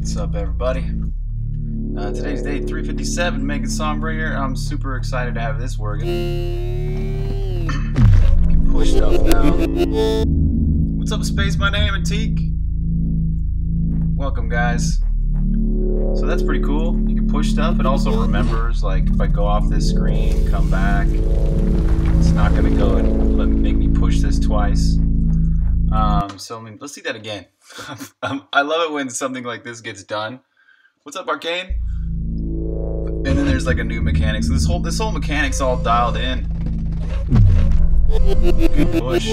What's up, everybody? Today's day 357, making Songbringer. I'm super excited to have this working. You can push stuff now. What's up, Space? My name is Teak. Welcome, guys. So that's pretty cool. You can push stuff. It also remembers, like, if I go off this screen, come back, it's not going to go and make me push this twice. So let's see that again. I love it when something like this gets done. What's up, Arcane? And then there's like a new mechanic. So this whole mechanic's all dialed in. Good push.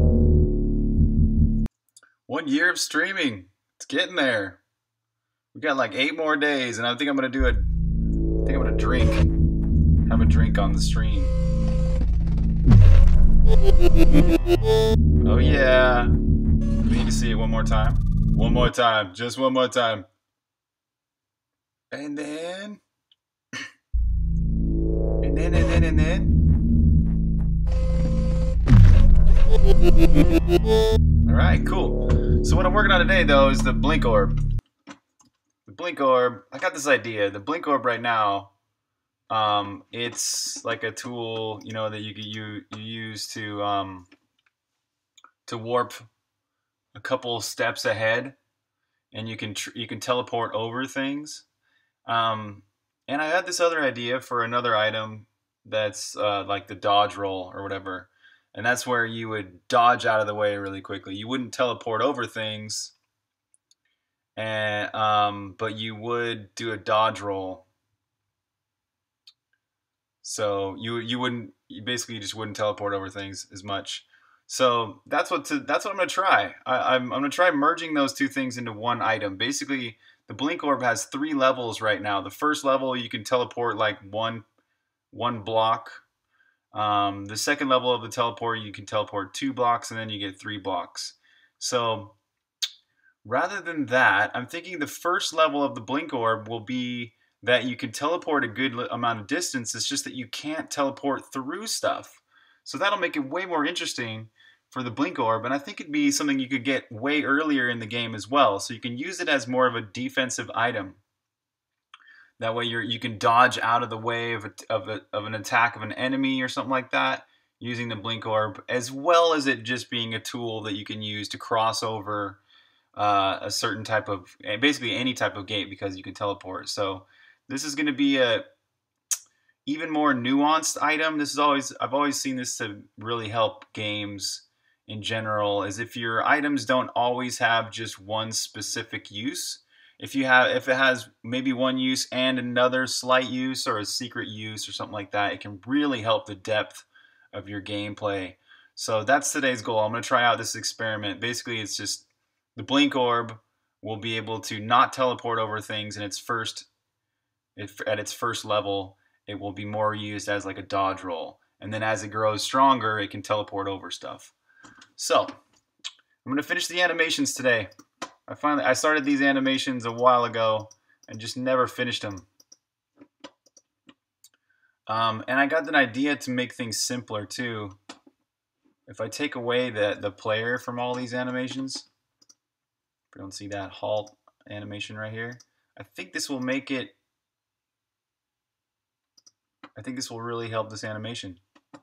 1 year of streaming. It's getting there. We got like 8 more days, and I think I'm gonna drink. Have a drink on the stream. Oh yeah. We need to see it one more time. One more time. Just one more time. And then. And then. Alright, cool. So what I'm working on today, though, is the blink orb. The blink orb, I got this idea. The blink orb right now, it's like a tool, you know, that you use to warp a couple steps ahead, and you can teleport over things. And I had this other idea for another item that's like the dodge roll or whatever, and that's where you would dodge out of the way really quickly. You wouldn't teleport over things, and but you would do a dodge roll. So you basically just wouldn't teleport over things as much. So that's what I'm gonna try. I'm gonna try merging those two things into one item. Basically, the blink orb has 3 levels right now. The first level, you can teleport like one block. The second level of the teleport, you can teleport 2 blocks, and then you get 3 blocks. So rather than that, I'm thinking the first level of the blink orb will be that you can teleport a good amount of distance. It's just that you can't teleport through stuff. So that'll make it way more interesting for the blink orb, and I think it'd be something you could get way earlier in the game as well. So you can use it as more of a defensive item. That way you can dodge out of the way of an attack of an enemy or something like that using the blink orb, as well as it just being a tool that you can use to cross over a certain type of, basically any type of gate, because you can teleport. So this is going to be a even more nuanced item. I've always seen this to really help games in general, is if your items don't always have just one specific use. If it has maybe one use and another slight use or a secret use or something like that, it can really help the depth of your gameplay. So that's today's goal. I'm going to try out this experiment. Basically, it's just the blink orb will be able to not teleport over things at its first level. It will be more used as like a dodge roll, and then as it grows stronger, it can teleport over stuff. So I'm going to finish the animations today. I started these animations a while ago and just never finished them. And I got an idea to make things simpler too. If I take away the player from all these animations, if you don't see that halt animation right here, I think this will make it. I think this will really help this animation.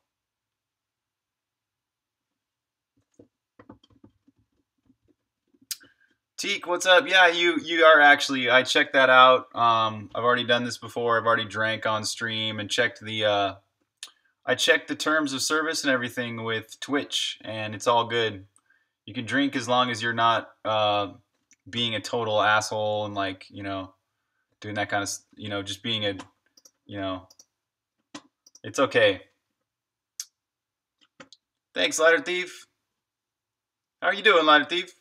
Teak, what's up? Yeah, you are actually. I checked that out. I've already done this before. I've already drank on stream and checked the. I checked the terms of service and everything with Twitch, and it's all good. You can drink as long as you're not being a total asshole and, like, you know, doing that kind of, you know, just being a, you know, it's okay. Thanks, Lighter Thief. How are you doing, Lighter Thief?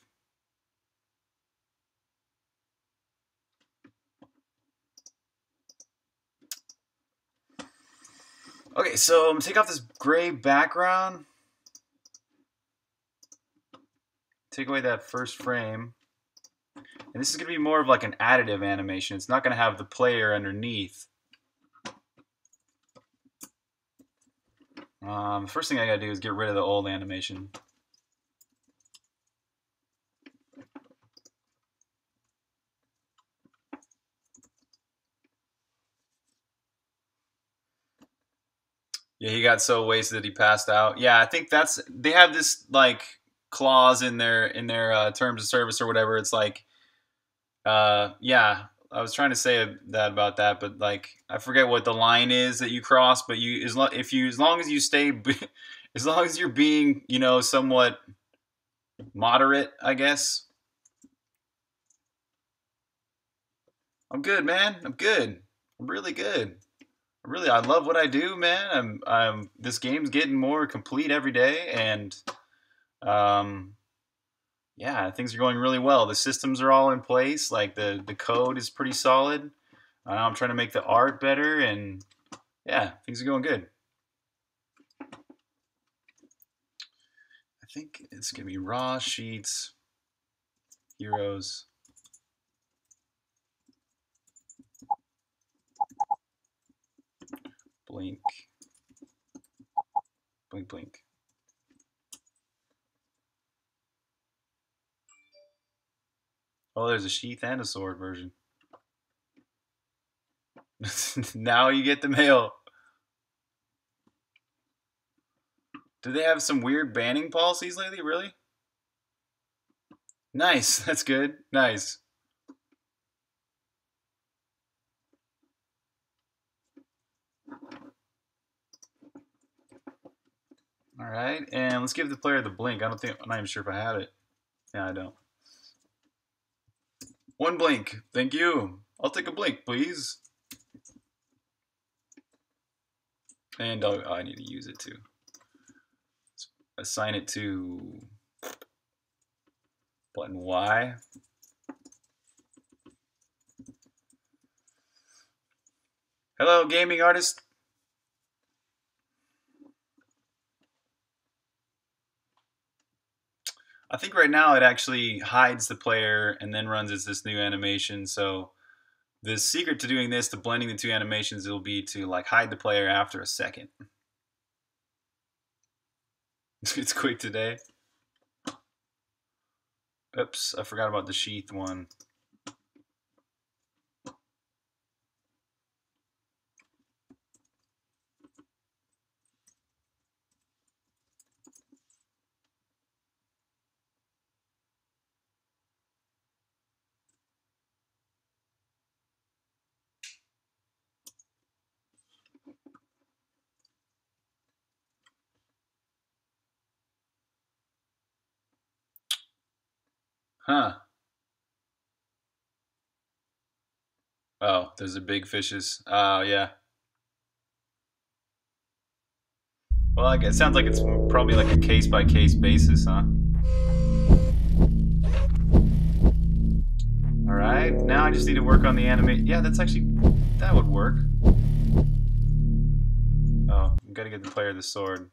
Okay, so I'm going to take off this gray background. Take away that first frame. And this is going to be more of like an additive animation. It's not going to have the player underneath. The first thing I got to do is get rid of the old animation. Yeah, he got so wasted that he passed out. Yeah, I think that's they have this like clause in their terms of service or whatever. It's like, yeah, I was trying to say that about that, but like I forget what the line is that you cross. But you as long as you stay, as long as you're being somewhat moderate, I guess. I'm good, man. I'm good. I'm really good. I love what I do, man. This game's getting more complete every day, and um, yeah, things are going really well. The systems are all in place. Like the code is pretty solid. I'm trying to make the art better, and yeah, things are going good. I think it's gonna be raw sheets, heroes, blink, blink, blink. Oh, there's a sheath and a sword version. Now you get the mail. Do they have some weird banning policies lately? Really? Nice. That's good. Nice. All right, and let's give the player the blink. I'm not even sure if I have it. Yeah, I don't. One blink. Thank you. I'll take a blink, please. And I need to use it too. Let's assign it to button Y. Hello, gaming artist. I think right now it actually hides the player and then runs as this new animation. So the secret to doing this, to blending the two animations, will be to like hide the player after a second. It's quick today. Oops, I forgot about the sheath one. Huh. Oh, those are big fishes. Oh, yeah. Well, I guess it sounds like it's probably like a case-by-case basis, huh? All right, now I just need to work on the animate. Yeah, that would work. Oh, I've got to get the player the sword.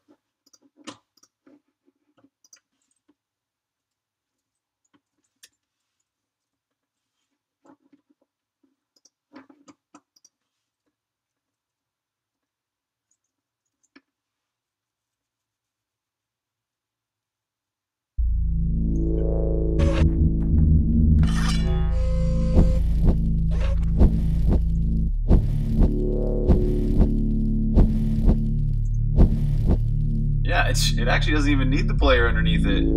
Yeah, it actually doesn't even need the player underneath it.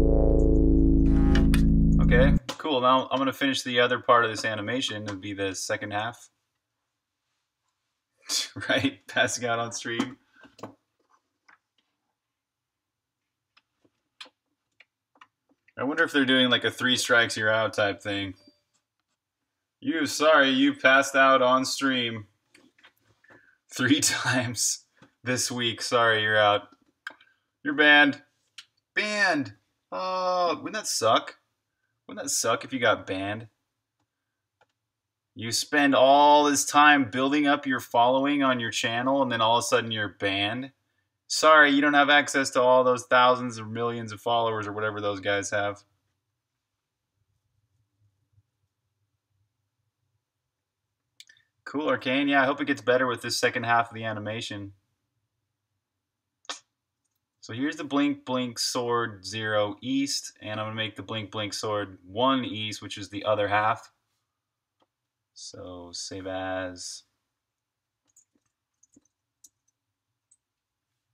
Okay, cool. Now I'm going to finish the other part of this animation. It would be the second half. Right? Passing out on stream. I wonder if they're doing like a 3 strikes you're out type thing. Sorry, you passed out on stream 3 times this week. Sorry, you're out. You're banned. Banned. Oh, wouldn't that suck? Wouldn't that suck if you got banned? You spend all this time building up your following on your channel and then all of a sudden you're banned? Sorry, you don't have access to all those thousands or millions of followers or whatever those guys have. Cool, Arcane. Yeah, I hope it gets better with this second half of the animation. So here's the blink blink sword 0 east, and I'm going to make the blink blink sword 1 east, which is the other half. So save as.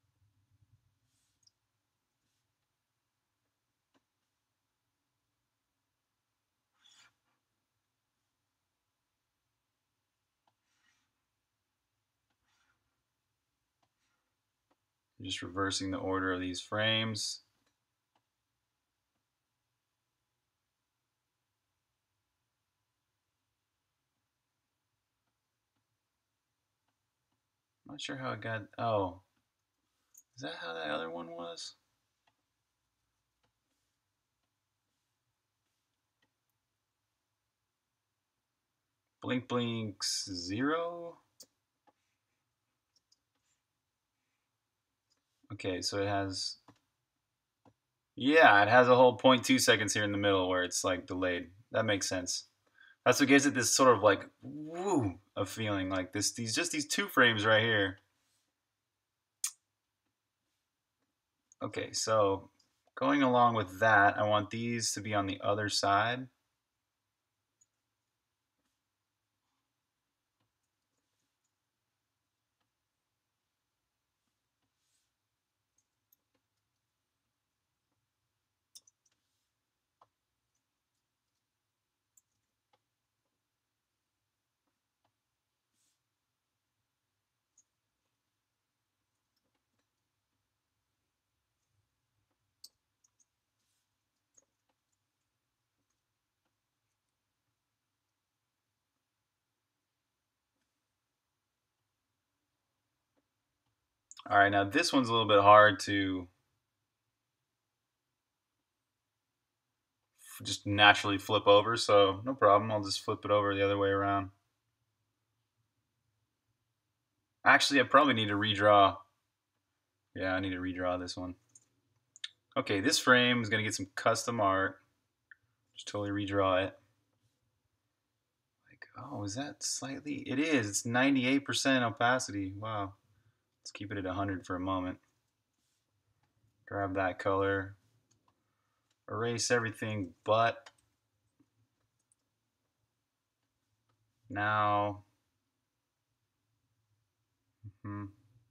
Just reversing the order of these frames. Not sure how it got. Oh, is that how that other one was? Blink blinks 0. Okay, so it has. Yeah, it has a whole 0.2 seconds here in the middle where it's like delayed. That makes sense. That's what gives it this sort of like woo of feeling, like this. These 2 frames right here. Okay, so going along with that, I want these to be on the other side. All right, now this one's a little bit hard to just naturally flip over, so no problem. I'll just flip it over the other way around. Actually, I probably need to redraw. Yeah, I need to redraw this one. Okay, this frame is going to get some custom art. Just totally redraw it. Like, oh, is that slightly? It is. It's 98% opacity. Wow. Let's keep it at 100 for a moment. Grab that color. Erase everything but. Now. Hmm.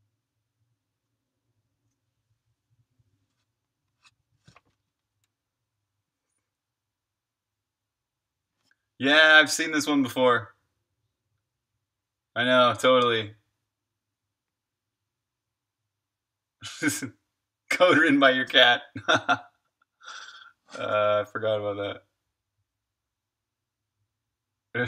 Yeah, I've seen this one before. I know, totally. Code written by your cat. I forgot about that.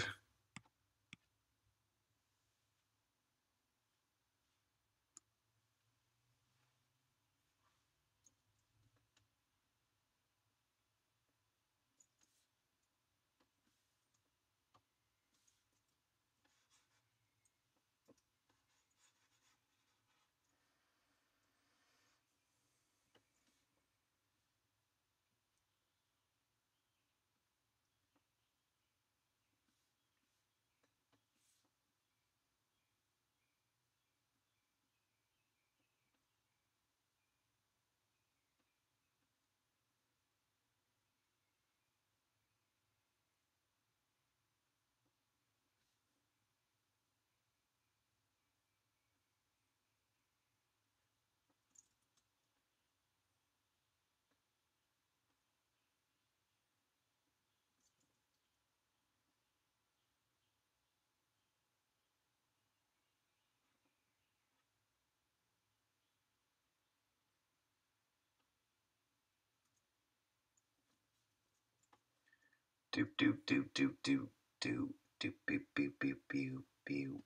Doop doop doop doop doop doop doop beep beep beep beep beep.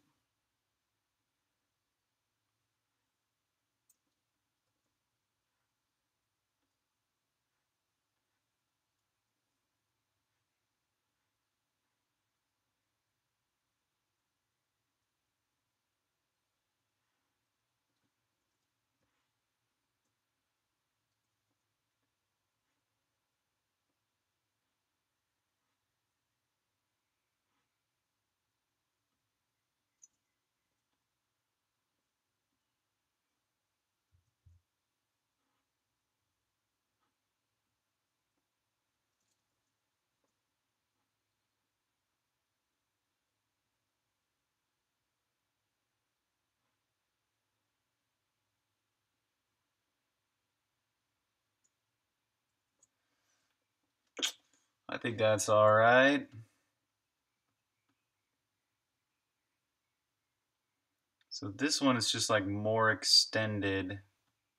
I think that's all right. So this one is just like more extended.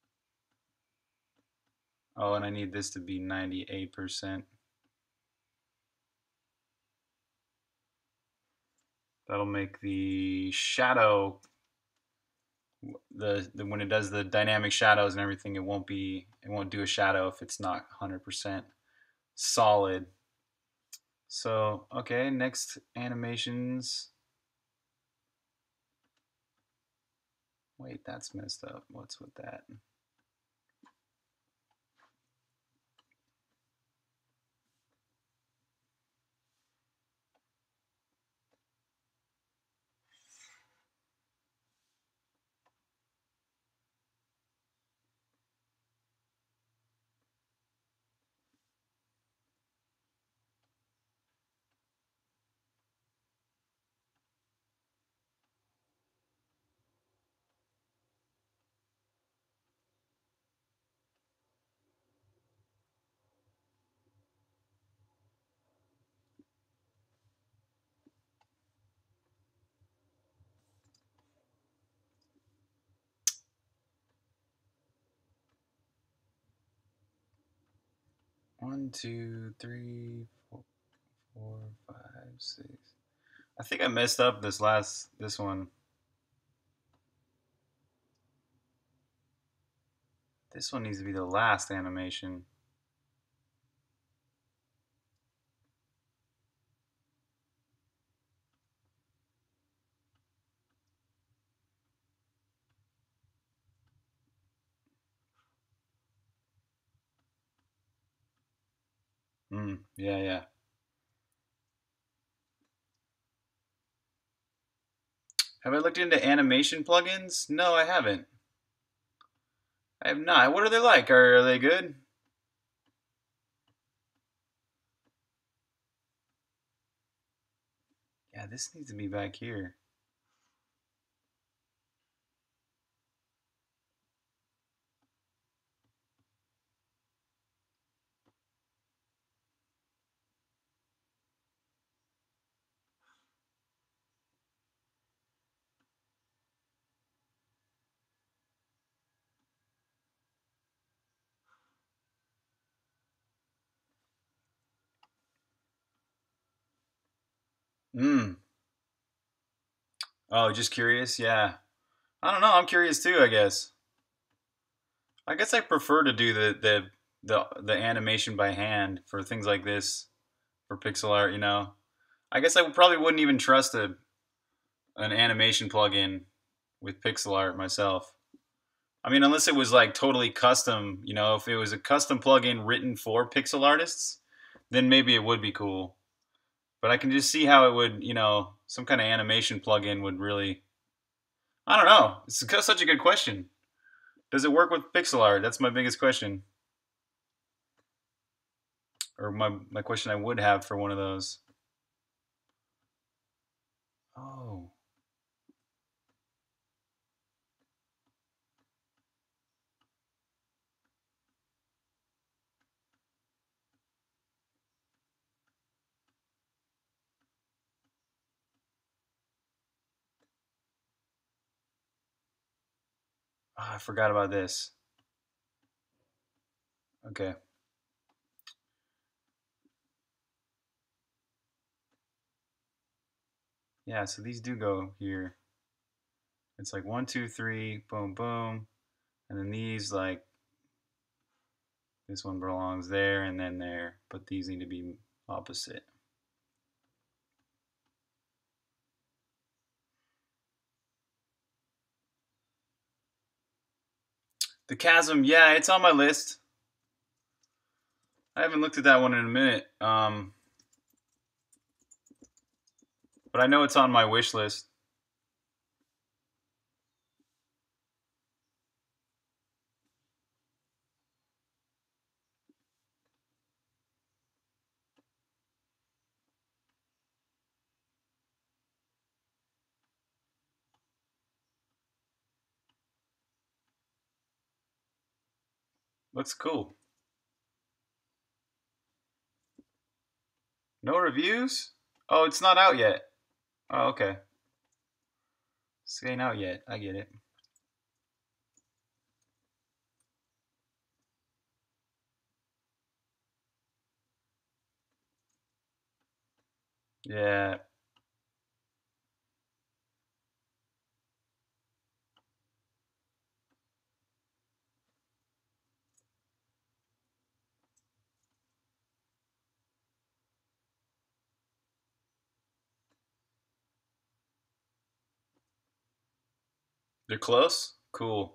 Oh, and I need this to be 98%. That'll make the shadow, the when it does the dynamic shadows and everything, it won't do a shadow if it's not 100% solid. So, okay, next animations. Wait, that's messed up. What's with that? One, two, three, four, five, six. I think I messed up this one. This one needs to be the last animation. Yeah, yeah. Have I looked into animation plugins? No, I haven't. I have not. What are they like? Are they good? Yeah, this needs to be back here. Hmm. Oh, just curious? Yeah. I don't know. I'm curious too, I guess. I guess I prefer to do the animation by hand for things like this for pixel art, you know. I guess I probably wouldn't even trust an animation plugin with pixel art myself. I mean, unless it was like totally custom, you know, if it was a custom plugin written for pixel artists, then maybe it would be cool. But I can just see how it would, you know, some kind of animation plugin would really. I don't know. It's such a good question. Does it work with pixel art? That's my biggest question, or my question I would have for one of those. Oh, I forgot about this. Okay. Yeah, so these do go here. It's like one, two, three, boom, boom. And then these, like, this one belongs there and then there. But these need to be opposite. The chasm, yeah, it's on my list. I haven't looked at that one in a minute. But I know it's on my wish list. Looks cool. No reviews? Oh, it's not out yet. Oh, okay. This ain't out yet. I get it. Yeah. They're close? Cool.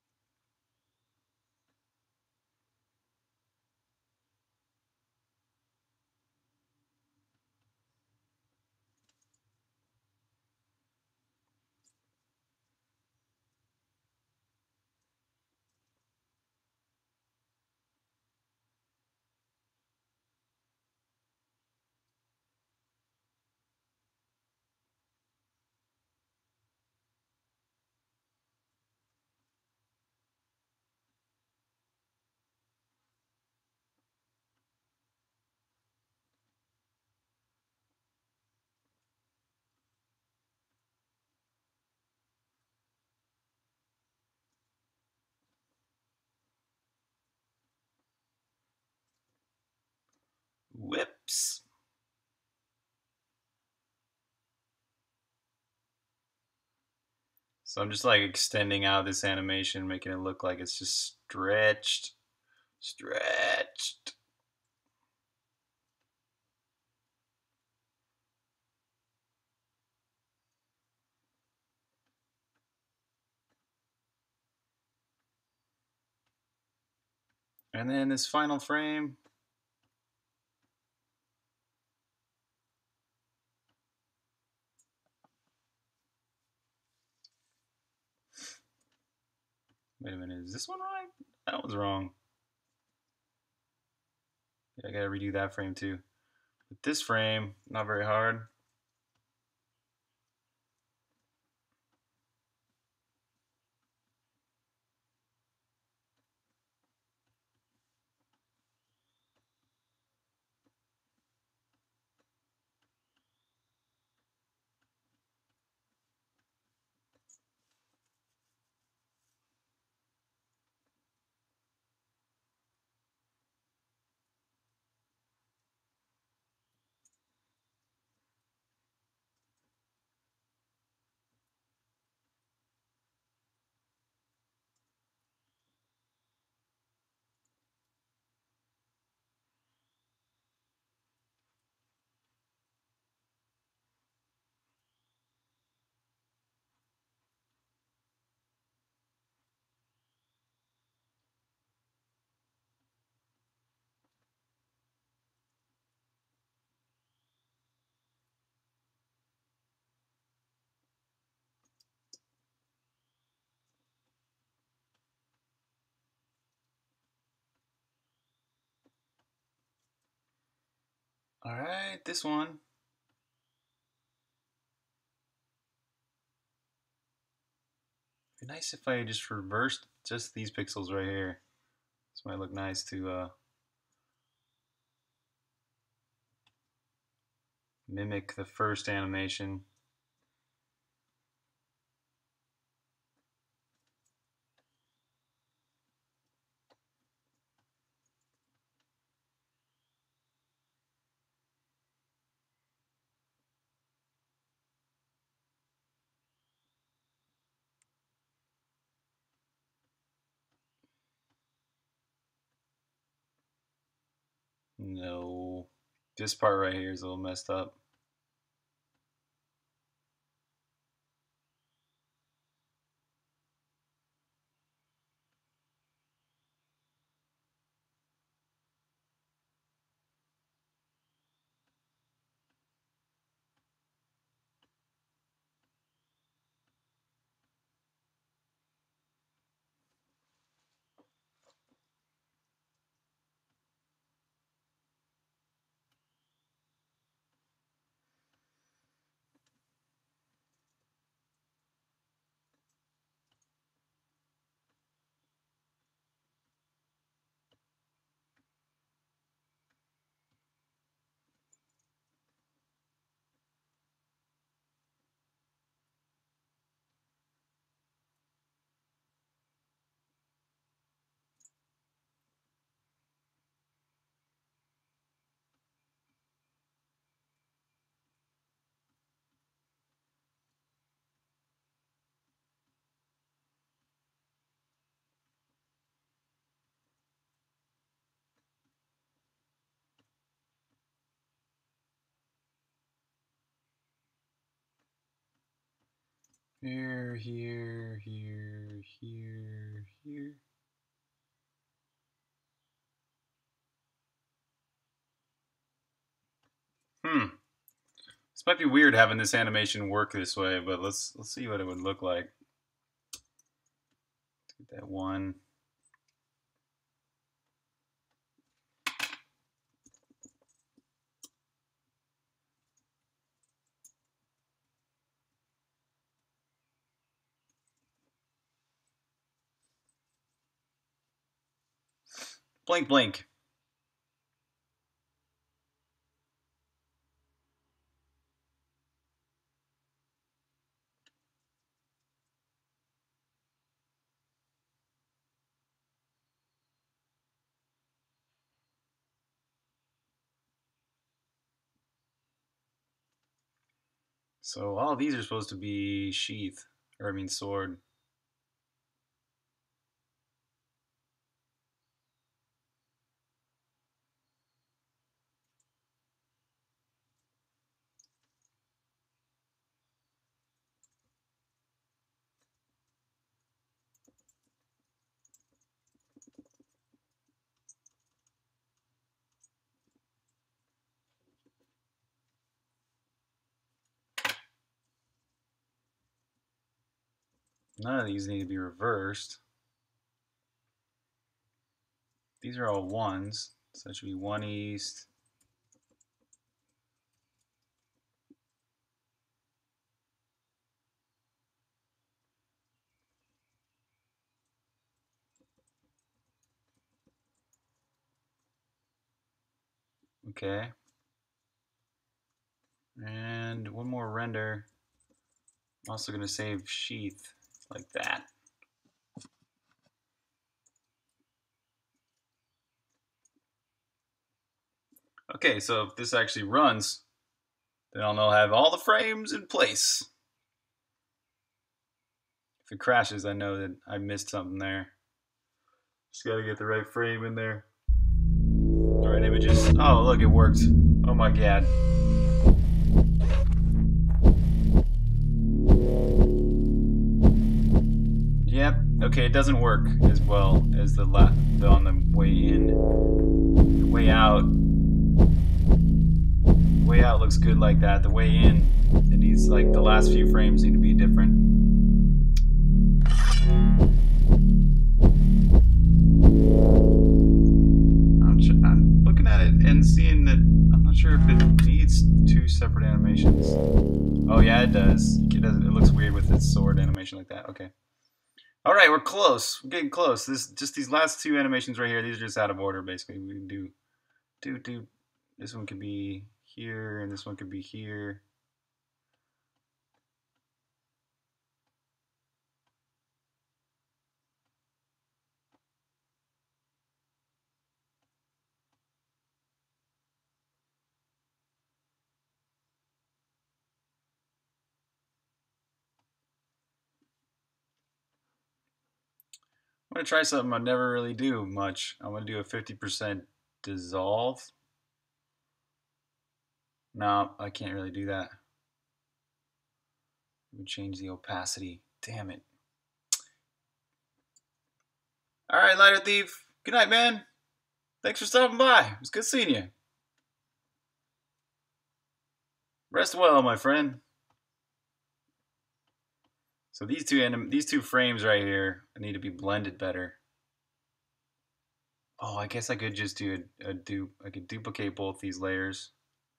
Whips. So I'm just like extending out this animation, making it look like it's just stretched. Stretched. And then this final frame. Wait a minute, is this one right? That one's wrong. Yeah, I gotta redo that frame too. But this frame, not very hard. Alright, this one. It'd be nice if I just reversed just these pixels right here. This might look nice to mimic the first animation. No. This part right here is a little messed up. Here, here, here, here, here. This might be weird having this animation work this way, but let's see what it would look like. Get that one. Blink, blink. So all these are supposed to be sheath, or I mean sword. None of these need to be reversed. These are all ones, so that should be one east. Okay. And one more render. I'm also going to save sheath like that. Okay, so if this actually runs, then I'll have all the frames in place. If it crashes, I know that I missed something there. Just gotta get the right frame in there. The right images. Oh, look, it worked. Oh my god. Yep. Okay, it doesn't work as well as the on the way in. The way out. The way out looks good like that. The way in, it needs like the last few frames need to be different. I'm looking at it and seeing that I'm not sure if it needs two separate animations. Oh yeah, it does. It does. It looks weird with its sword animation like that. Okay. All right, we're close. We're getting close. Just these last two animations right here. These are just out of order, basically. We can do. This one could be here, and this one could be here. I'm gonna try something I never really do much. I'm gonna do a 50% dissolve. No, I can't really do that. Let me change the opacity. Damn it. All right, Lighter Thief. Good night, man. Thanks for stopping by. It was good seeing you. Rest well, my friend. So these two frames right here need to be blended better. Oh, I guess I could just do a dupe. I could duplicate both these layers.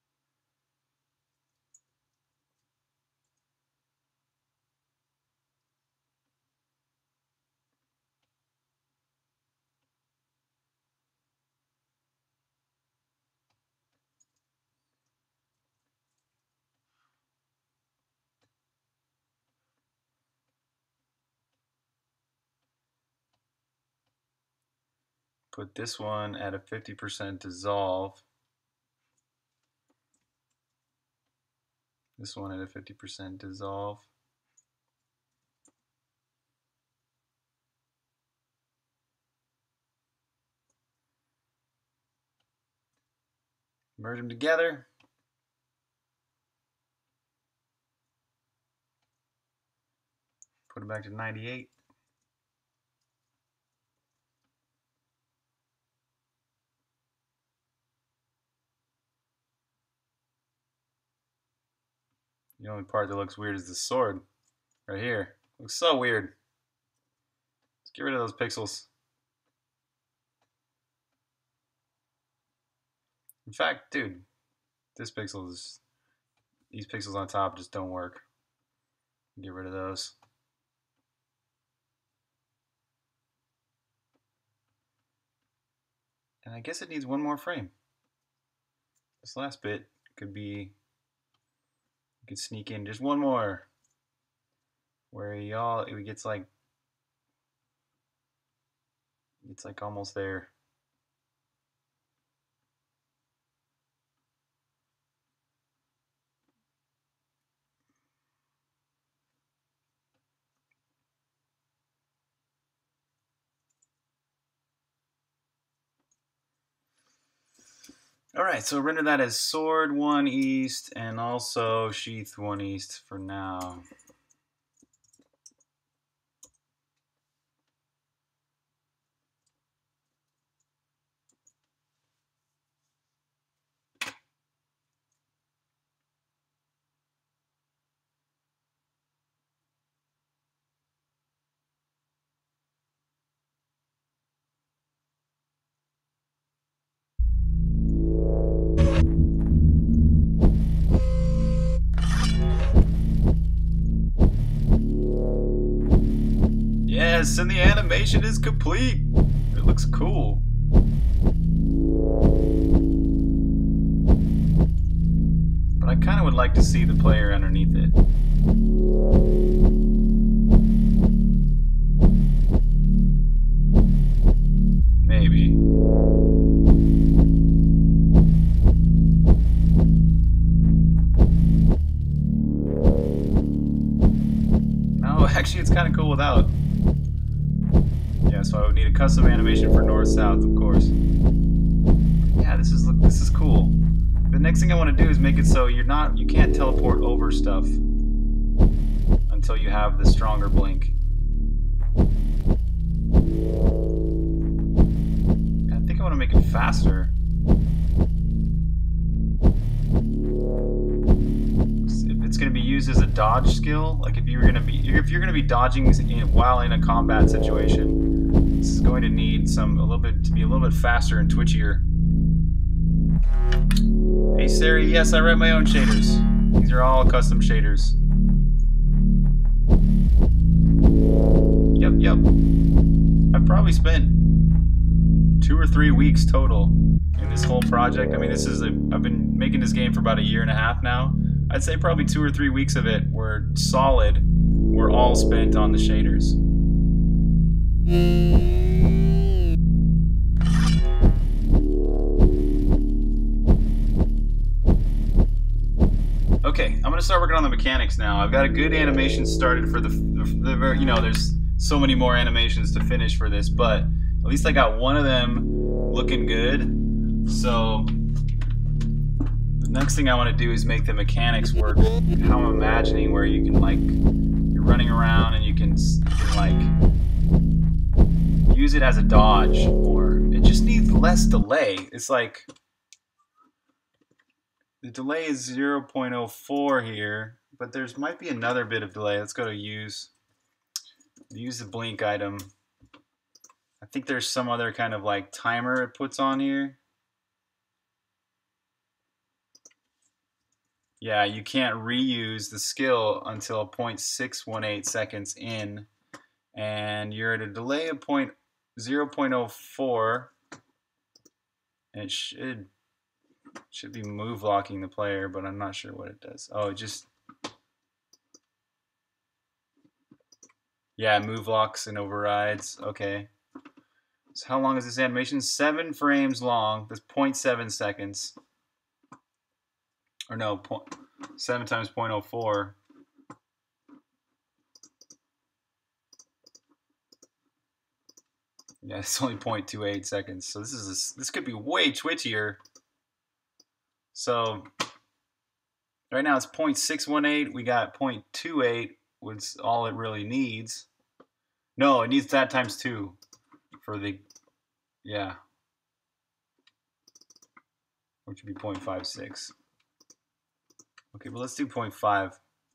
Put this one at a 50% dissolve. This one at a 50% dissolve. Merge them together. Put it back to 98. The only part that looks weird is the sword right here. Looks so weird. Let's get rid of those pixels. In fact, dude, these pixels on top just don't work. Get rid of those. And I guess it needs one more frame. This last bit could be, you could sneak in just one more where it gets like, it's like almost there. All right, so render that as sword 1 east and also sheath 1 east for now. Yes, and the animation is complete. It looks cool. But I kind of would like to see the player underneath it. Maybe. No, actually it's kind of cool without. Yeah, so I would need a custom animation for north-south, of course. Yeah, this is cool. The next thing I want to do is make it so you can't teleport over stuff until you have the stronger blink. I think I want to make it faster. If it's going to be used as a dodge skill, like if you're going to be dodging while in a combat situation, this is going to need to be a little bit faster and twitchier. Hey Siri, yes, I write my own shaders. These are all custom shaders. Yep. I've probably spent 2 or 3 weeks total in this whole project. I mean, I've been making this game for about 1.5 years now. I'd say probably 2 or 3 weeks of it were all spent on the shaders. Okay, I'm gonna start working on the mechanics now. I've got a good animation started for there's so many more animations to finish for this, but at least I got one of them looking good. So the next thing I want to do is make the mechanics work. How I'm imagining where you can you're running around and you can use it as a dodge, or it just needs less delay. It's like the delay is 0.04 here, but might be another bit of delay. Let's go to use the blink item. I think there's some other kind of timer it puts on here. Yeah, you can't reuse the skill until 0.618 seconds in, and you're at a delay of 0.04, and it should be move locking the player, but I'm not sure what it does. Oh, yeah, move locks and overrides. Okay. So how long is this animation? 7 frames long. That's 0.7 seconds. Or no, 7 times 0.04. Yeah, it's only 0.28 seconds. So this could be way twitchier. So right now it's 0.618. We got 0.28 was all it really needs. No, it needs that times 2 for the, yeah, which would be 0.56. Okay, but let's do 0.5.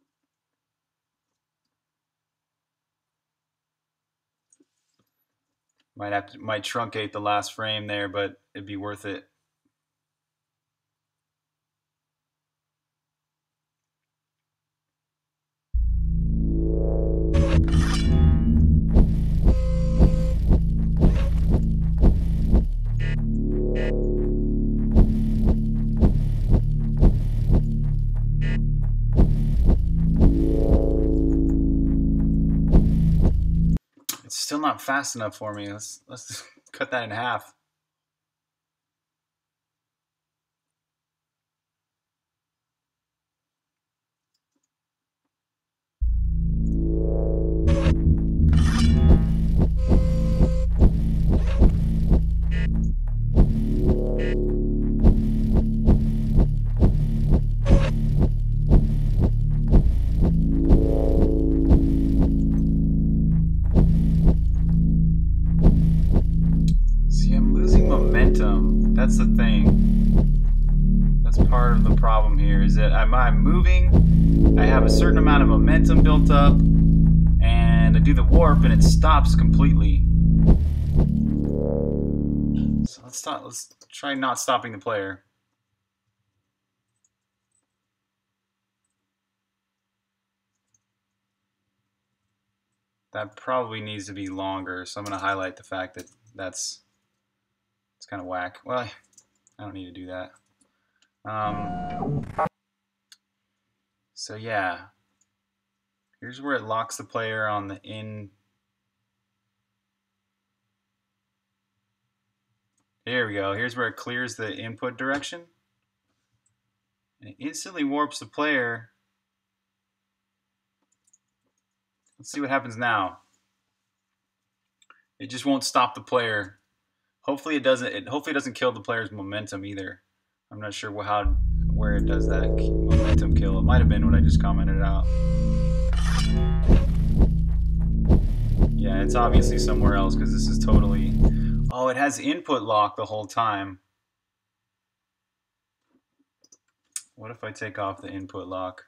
Might truncate the last frame there, but it'd be worth it. It's still not fast enough for me. Let's cut that in half. That's the thing. That's part of the problem here, is that I'm moving, I have a certain amount of momentum built up, and I do the warp and it stops completely. So let's try not stopping the player. That probably needs to be longer, so I'm going to highlight the fact that it's kind of whack. Well, I don't need to do that. So yeah, here's where it locks the player on the in. Here we go. Here's where it clears the input direction. And it instantly warps the player. Let's see what happens now. It just won't stop the player. Hopefully it doesn't. Hopefully it doesn't kill the player's momentum either. I'm not sure where it does that momentum kill. It might have been what I just commented out. Yeah, it's obviously somewhere else because this is totally. Oh, it has input lock the whole time. What if I take off the input lock?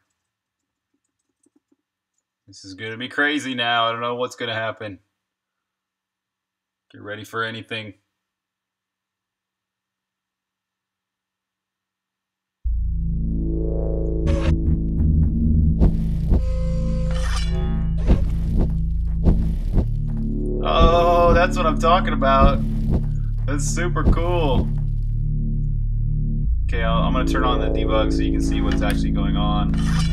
This is going to be crazy now. I don't know what's going to happen. Get ready for anything. Oh, that's what I'm talking about. That's super cool. Okay, I'm going to turn on the debug so you can see what's actually going on.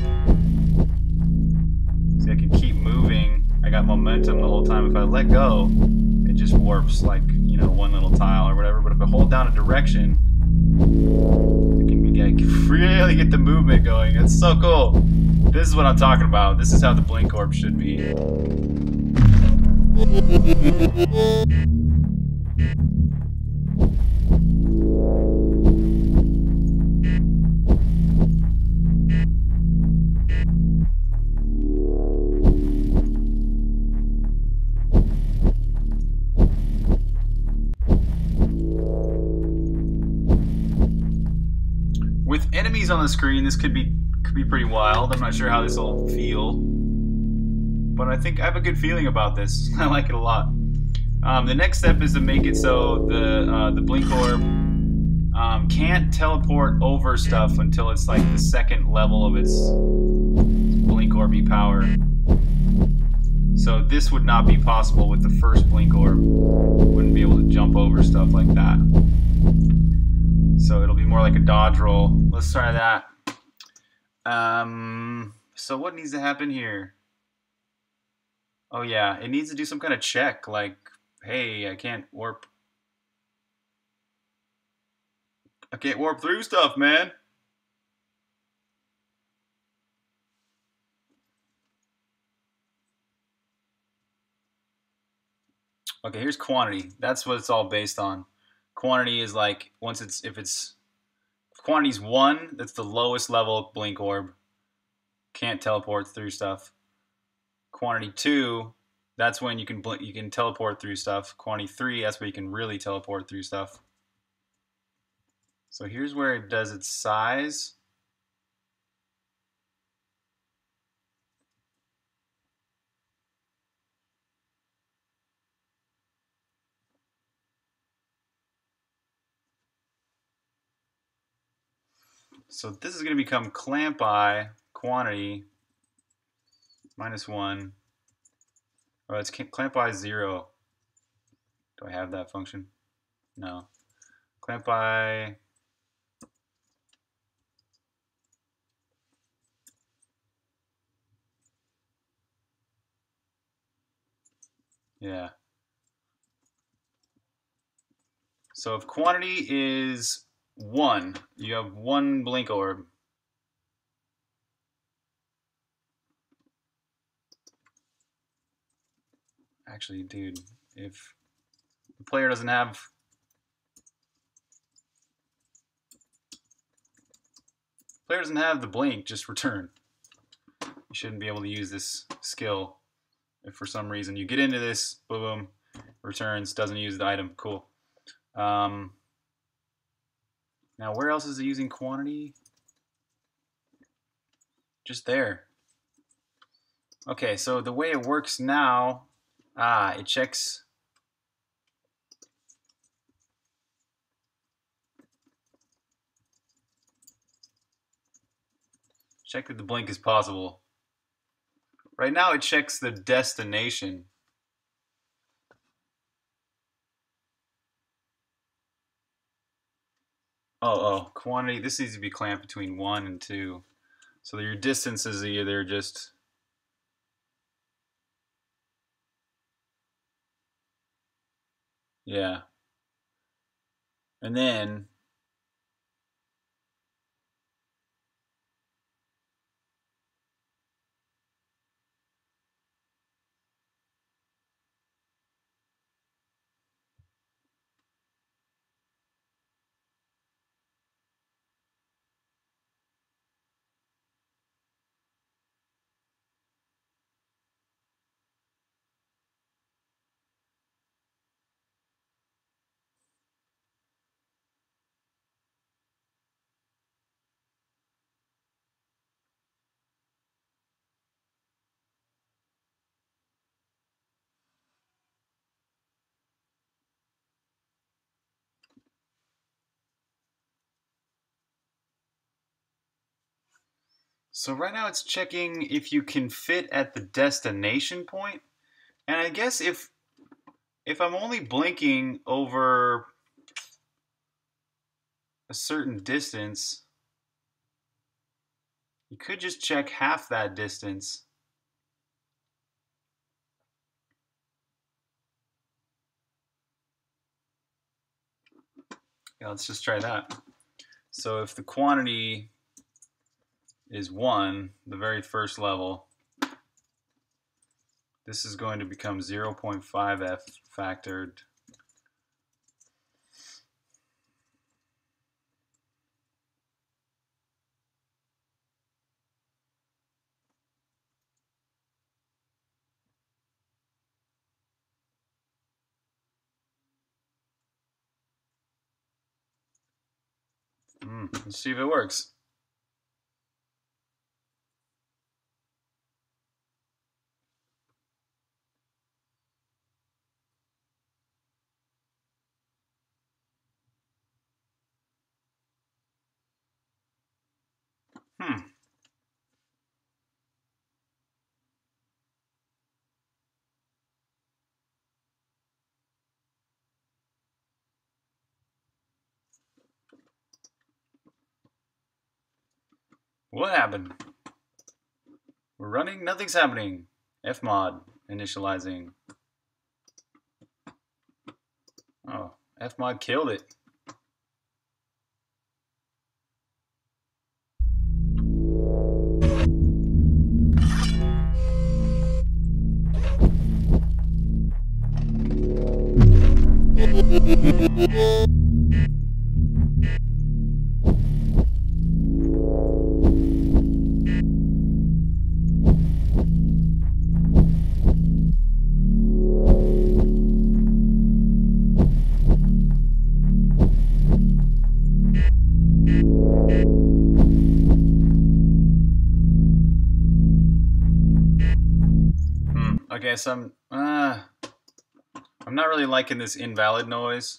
See, I can keep moving. I got momentum the whole time. If I let go, it just warps like, you know, one little tile or whatever. But if I hold down a direction, I can really get the movement going. It's so cool. This is what I'm talking about. This is how the blink orb should be. With enemies on the screen, this could be pretty wild. I'm not sure how this will feel, but I think I have a good feeling about this. I like it a lot. The next step is to make it so the blink orb can't teleport over stuff until it's like the second level of its blink orby power. So this would not be possible with the first blink orb. Wouldn't be able to jump over stuff like that. So it'll be more like a dodge roll. Let's try that. So what needs to happen here? Oh yeah, it needs to do some kind of check, like, hey, I can't warp through stuff, man. Okay, here's quantity. That's what it's all based on. Quantity is like, if quantity's 1, that's the lowest level blink orb. Can't teleport through stuff. Quantity 2, that's when you can teleport through stuff. Quantity 3, that's where you can really teleport through stuff. So here's where it does its size. So this is going to become clamp I quantity -1. Oh, it's clamp I 0. Do I have that function? No. Clamp I. Yeah. So if quantity is 1, you have 1 blink orb. Actually, dude, if the player doesn't have the blink, just return. You shouldn't be able to use this skill if for some reason you get into this, boom, returns, doesn't use the item. Cool. Now, where else is it using quantity? Just there. Okay, so the way it works now, it checks. Check that the blink is possible. Right now, it checks the destination. Oh, quantity. This needs to be clamped between 1 and 2. So your distance is either just. Yeah. And then. So right now it's checking if you can fit at the destination point. And I guess if I'm only blinking over a certain distance, you could just check half that distance. Yeah, let's just try that. So if the quantity is 1, the very first level, this is going to become 0.5f factored. Let's see if it works. What happened? We're running, nothing's happening. Fmod initializing. Oh, Fmod killed it. Okay, so I'm not really liking this invalid noise.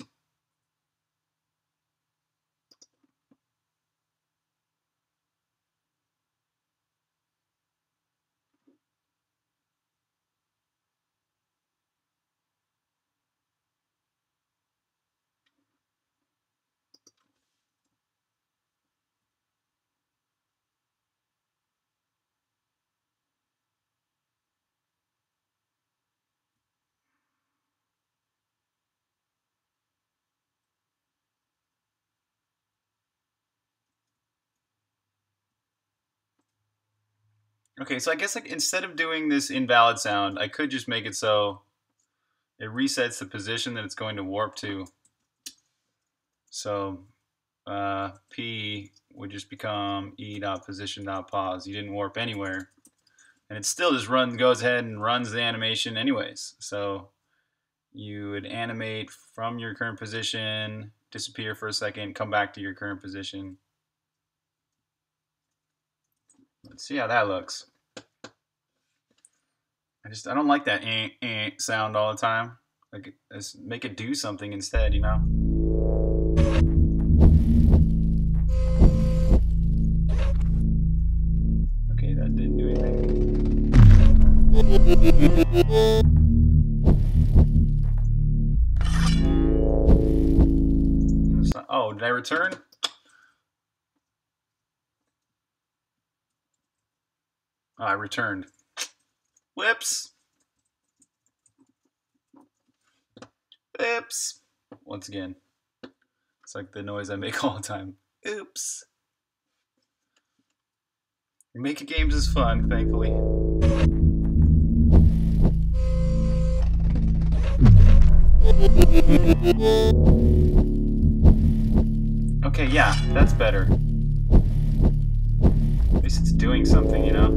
Okay, so I guess like instead of doing this invalid sound, I could just make it so it resets the position that it's going to warp to. So P would just become E.position.pause. You didn't warp anywhere. And it still just goes ahead and runs the animation anyways. So you would animate from your current position, disappear for a second, come back to your current position. Let's see how that looks. I don't like that sound all the time. Like, let's make it do something instead, you know? Okay, that didn't do anything. Oh, did I return? Oh, I returned. Whoops. Oops. Once again. It's like the noise I make all the time. Oops. Making games is fun, thankfully. Okay, yeah, that's better. At least it's doing something, you know?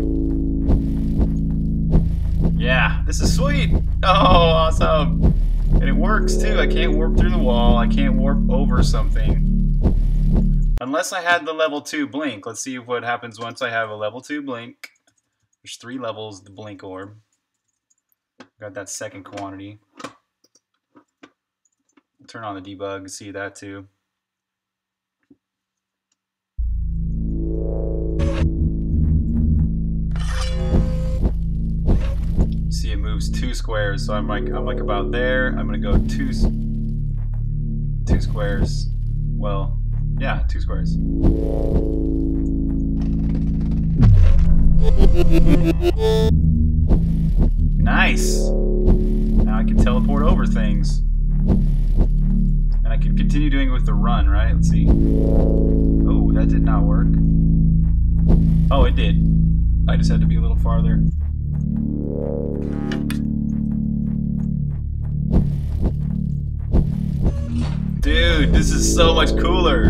Yeah, this is sweet! Oh, awesome! And it works too. I can't warp through the wall. I can't warp over something. Unless I had the level 2 blink. Let's see what happens once I have a level 2 blink. There's 3 levels, the blink orb. Got that second quantity. Turn on the debug and see that too. See, it moves 2 squares, so I'm like about there. I'm gonna go two squares. Well, yeah, 2 squares. Nice. Now I can teleport over things, and I can continue doing it with the run. Right? Let's see. Oh, that did not work. Oh, it did. I just had to be a little farther. Dude, this is so much cooler.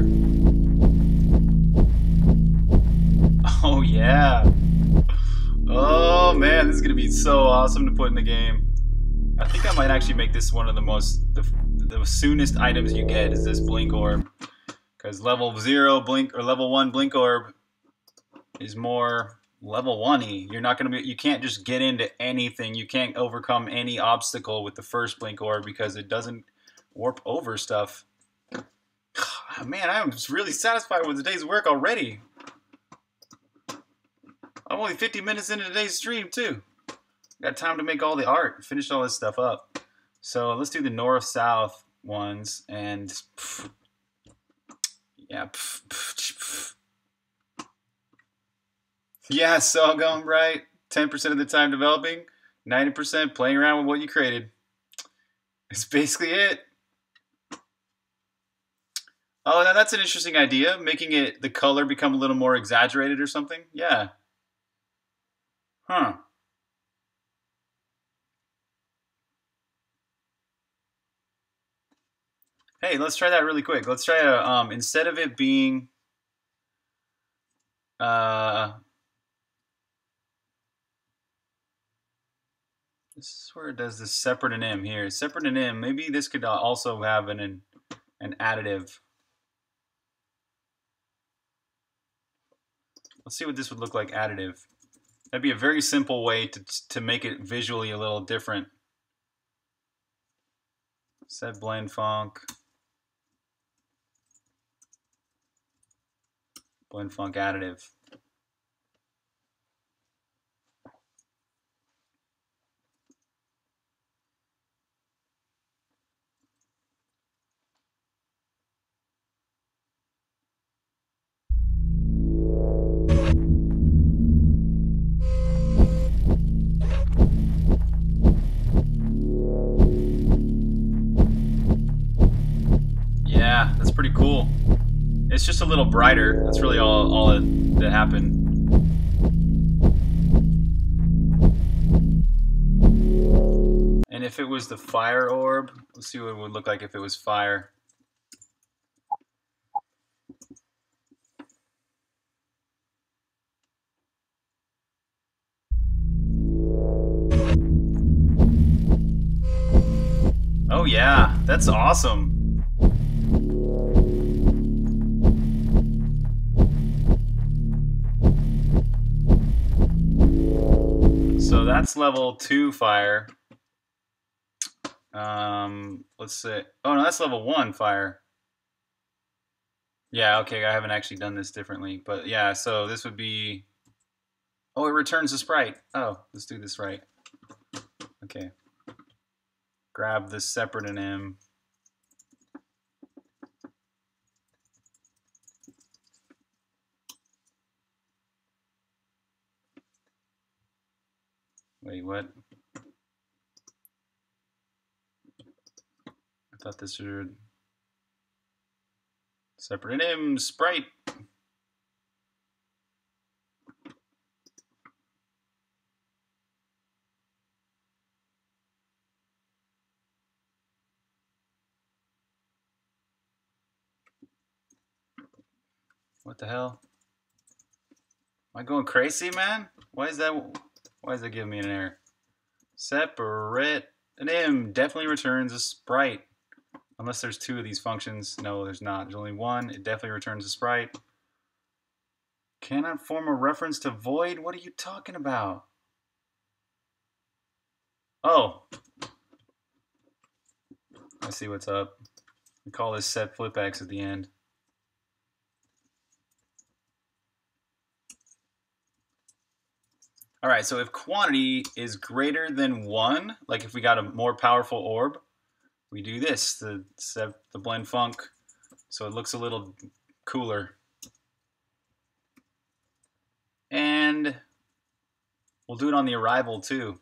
Oh yeah. Oh man, this is gonna be so awesome to put in the game. I think I might actually make this one of the soonest items you get is this blink orb, because level 0 blink or level 1 blink orb is more level 1-y. You can't just get into anything. You can't overcome any obstacle with the first blink orb because it doesn't warp over stuff. Man, I'm just really satisfied with today's work already. I'm only 50 minutes into today's stream too. Got time to make all the art, finish all this stuff up. So let's do the north-south ones, and yeah, yeah. So I'm going right. 10% of the time developing, 90% playing around with what you created. It's basically it. Oh, now that's an interesting idea. Making the color become a little more exaggerated or something. Yeah. Huh. Hey, let's try that really quick. Let's try instead of it being this is where it does this separate and M here. Separate and M. Maybe this could also have an additive. Let's see what this would look like additive. That'd be a very simple way to make it visually a little different. Set blend funk. Blend funk additive. Yeah, that's pretty cool. It's just a little brighter. That's really all that happened. And if it was the fire orb, let's see what it would look like if it was fire. Oh yeah, that's awesome. So that's level 2 fire. Let's say, oh no, that's level 1 fire. Yeah, okay, I haven't actually done this differently, but yeah, so this would be, oh, it returns the sprite. Oh, let's do this right. Okay. Grab this separate anim. Wait, what? I thought this would separate anim sprite. What the hell? Am I going crazy, man? Why is that giving me an error? Separate anim definitely returns a sprite. Unless there's 2 of these functions. No, there's not. There's only 1. It definitely returns a sprite. Cannot form a reference to void? What are you talking about? Oh. I see what's up. We call this set flip x at the end. All right, so if quantity is greater than 1, like if we got a more powerful orb, we do this, the blend funk, so it looks a little cooler. And we'll do it on the arrival too.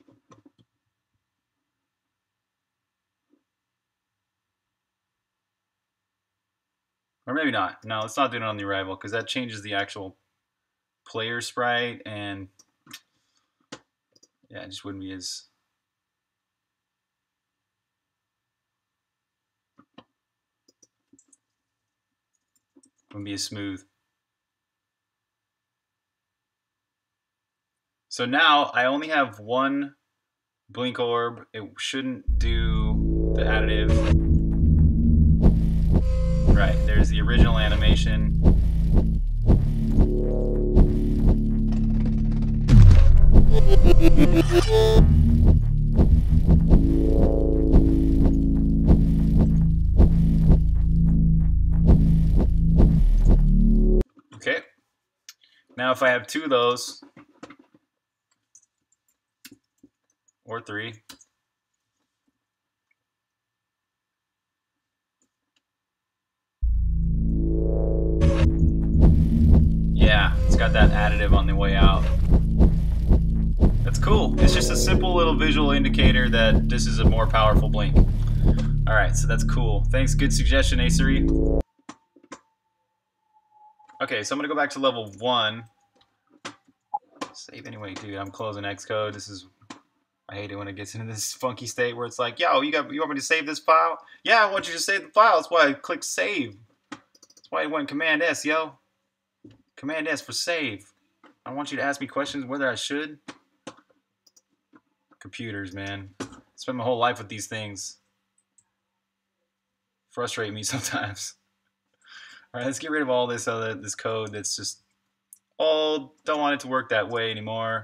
Or maybe not. No, let's not do it on the arrival because that changes the actual player sprite, and yeah, it just wouldn't be as... wouldn't be as smooth. So now I only have 1 blink orb. It shouldn't do the additive. Right, there's the original animation. Okay. Now if I have 2 of those, or 3, yeah, it's got that additive on the way out. That's cool. It's just a simple little visual indicator that this is a more powerful blink. Alright, so that's cool. Thanks, good suggestion, Acery. Okay, so I'm gonna go back to level 1. Save anyway, dude. I'm closing Xcode. This is, I hate it when it gets into this funky state where it's like, yo, you want me to save this file? Yeah, I want you to save the file. That's why I clicked save. That's why I went Command S, yo. Command S for save. I want you to ask me questions whether I should. Computers, man. I spend my whole life with these things. Frustrate me sometimes. All right, let's get rid of all this code that's just Hold. Don't want it to work that way anymore.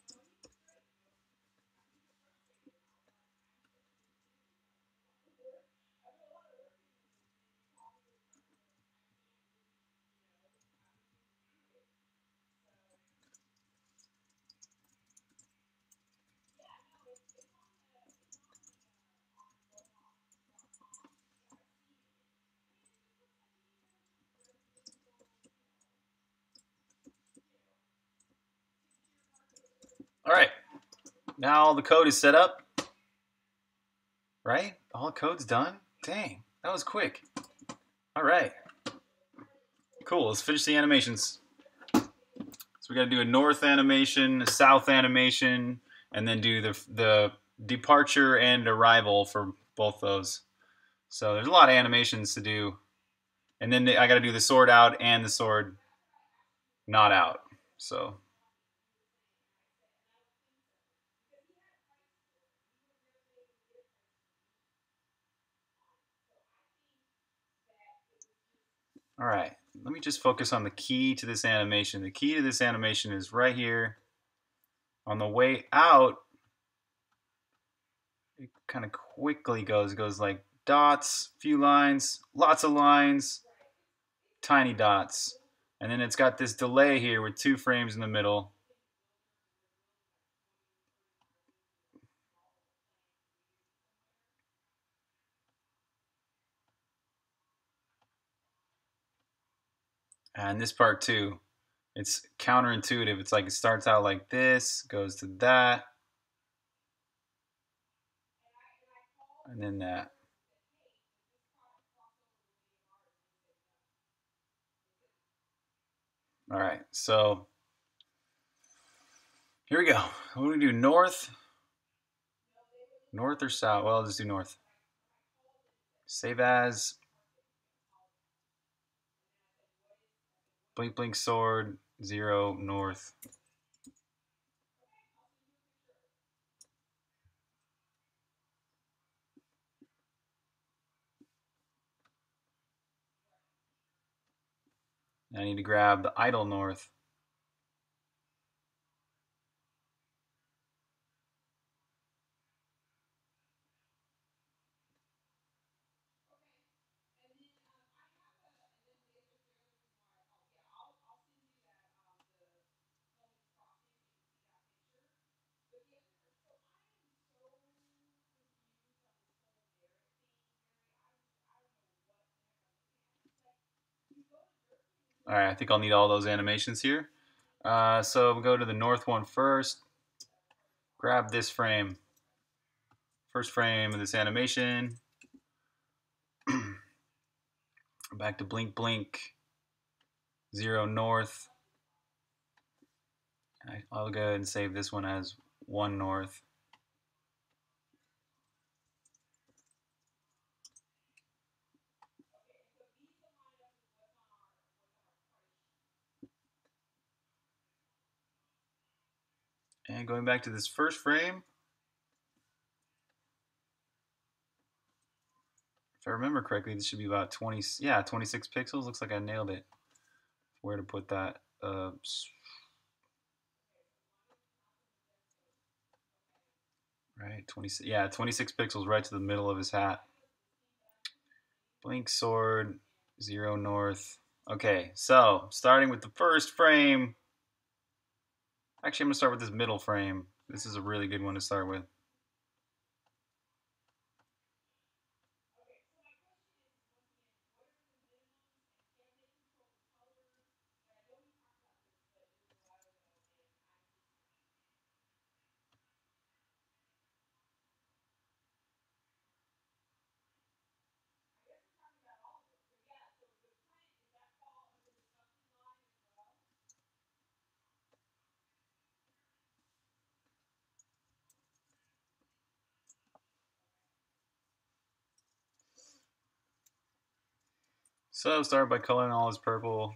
All right. Now all the code is set up. Right? All the code's done? Dang, that was quick. All right. Cool, let's finish the animations. So we got to do a north animation, a south animation, and then do the departure and arrival for both those. So there's a lot of animations to do. And then I got to do the sword out and the sword not out. So all right, let me just focus on the key to this animation. The key to this animation is right here. On the way out, it kind of quickly goes like dots, few lines, lots of lines, tiny dots. And then it's got this delay here with 2 frames in the middle. And this part too, it's counterintuitive. It's like it starts out like this, goes to that, and then that. All right, so here we go. What do we do? North? North or south? Well, I'll just do north. Save as. Blink, blink, sword, 0, north. I need to grab the idle north. All right, I think I'll need all those animations here. So we'll go to the north one first. Grab this frame. First frame of this animation. Back to blink, blink, 0, north. I'll go ahead and save this one as 1, north. And going back to this first frame, if I remember correctly, this should be about 26 pixels. Looks like I nailed it. Where to put that? Right, 26 pixels right to the middle of his hat. Blink sword, 0, north. Okay, so starting with the first frame. Actually, I'm going to start with this middle frame. This is a really good one to start with. So start by coloring all as purple.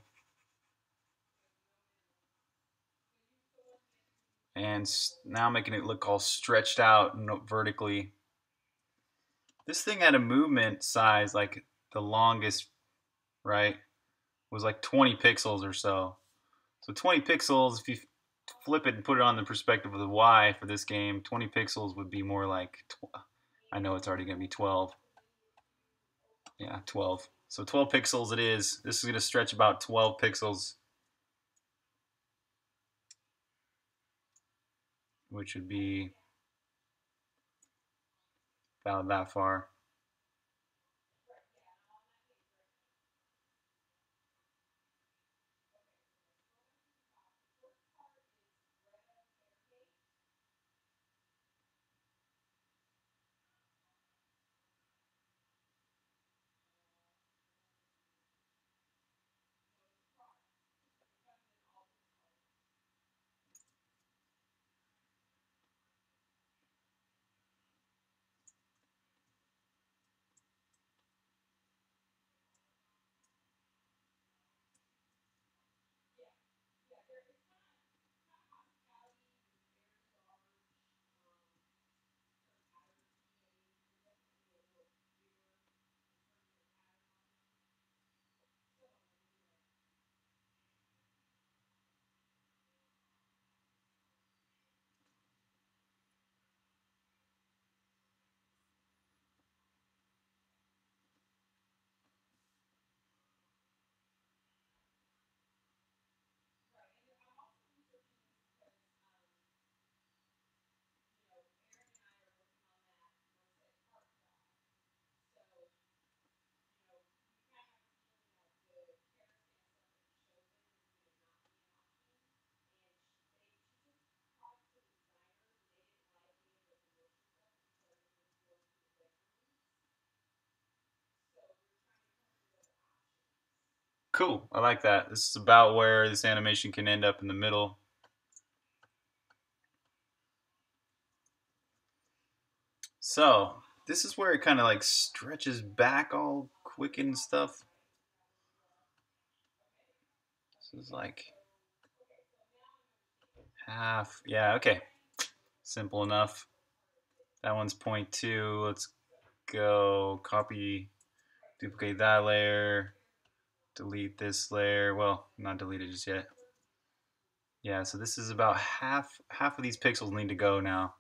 And now making it look all stretched out vertically. This thing had a movement size, like the longest, right, was like 20 pixels or so. So 20 pixels, if you flip it and put it on the perspective of the Y for this game, 20 pixels would be more like, I know it's already going to be 12. Yeah, 12. So 12 pixels it is. This is going to stretch about 12 pixels, which would be about that far. Cool. I like that. This is about where this animation can end up in the middle. So this is where it kind of like stretches back all quick and stuff. This is like half. Yeah, okay. Simple enough. That one's 0.2. Let's go copy, duplicate that layer, delete this layer. Well, not delete it just yet. Yeah, so this is about half of these pixels need to go now.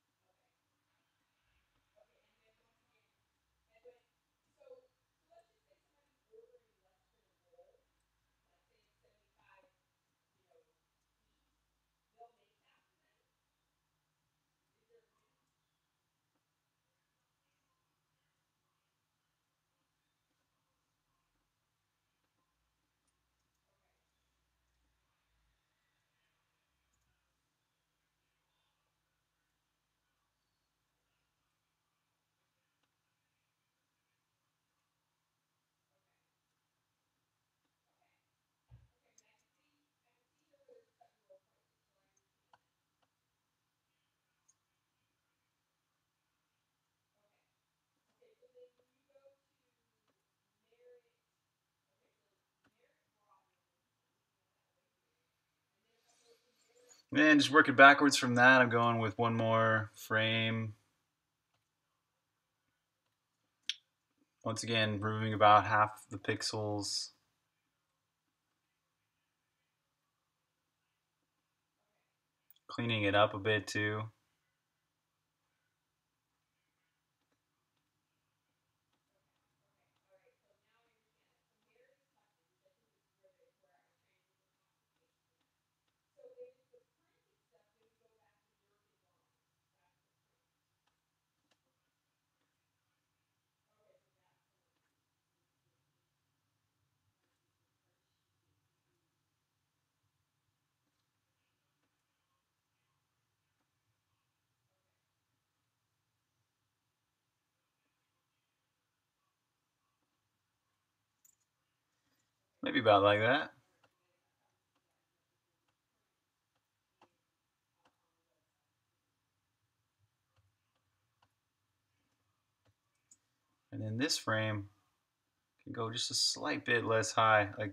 And just working backwards from that, I'm going with one more frame. Once again, removing about half the pixels. Cleaning it up a bit too. Maybe about like that. And then this frame can go just a slight bit less high. Like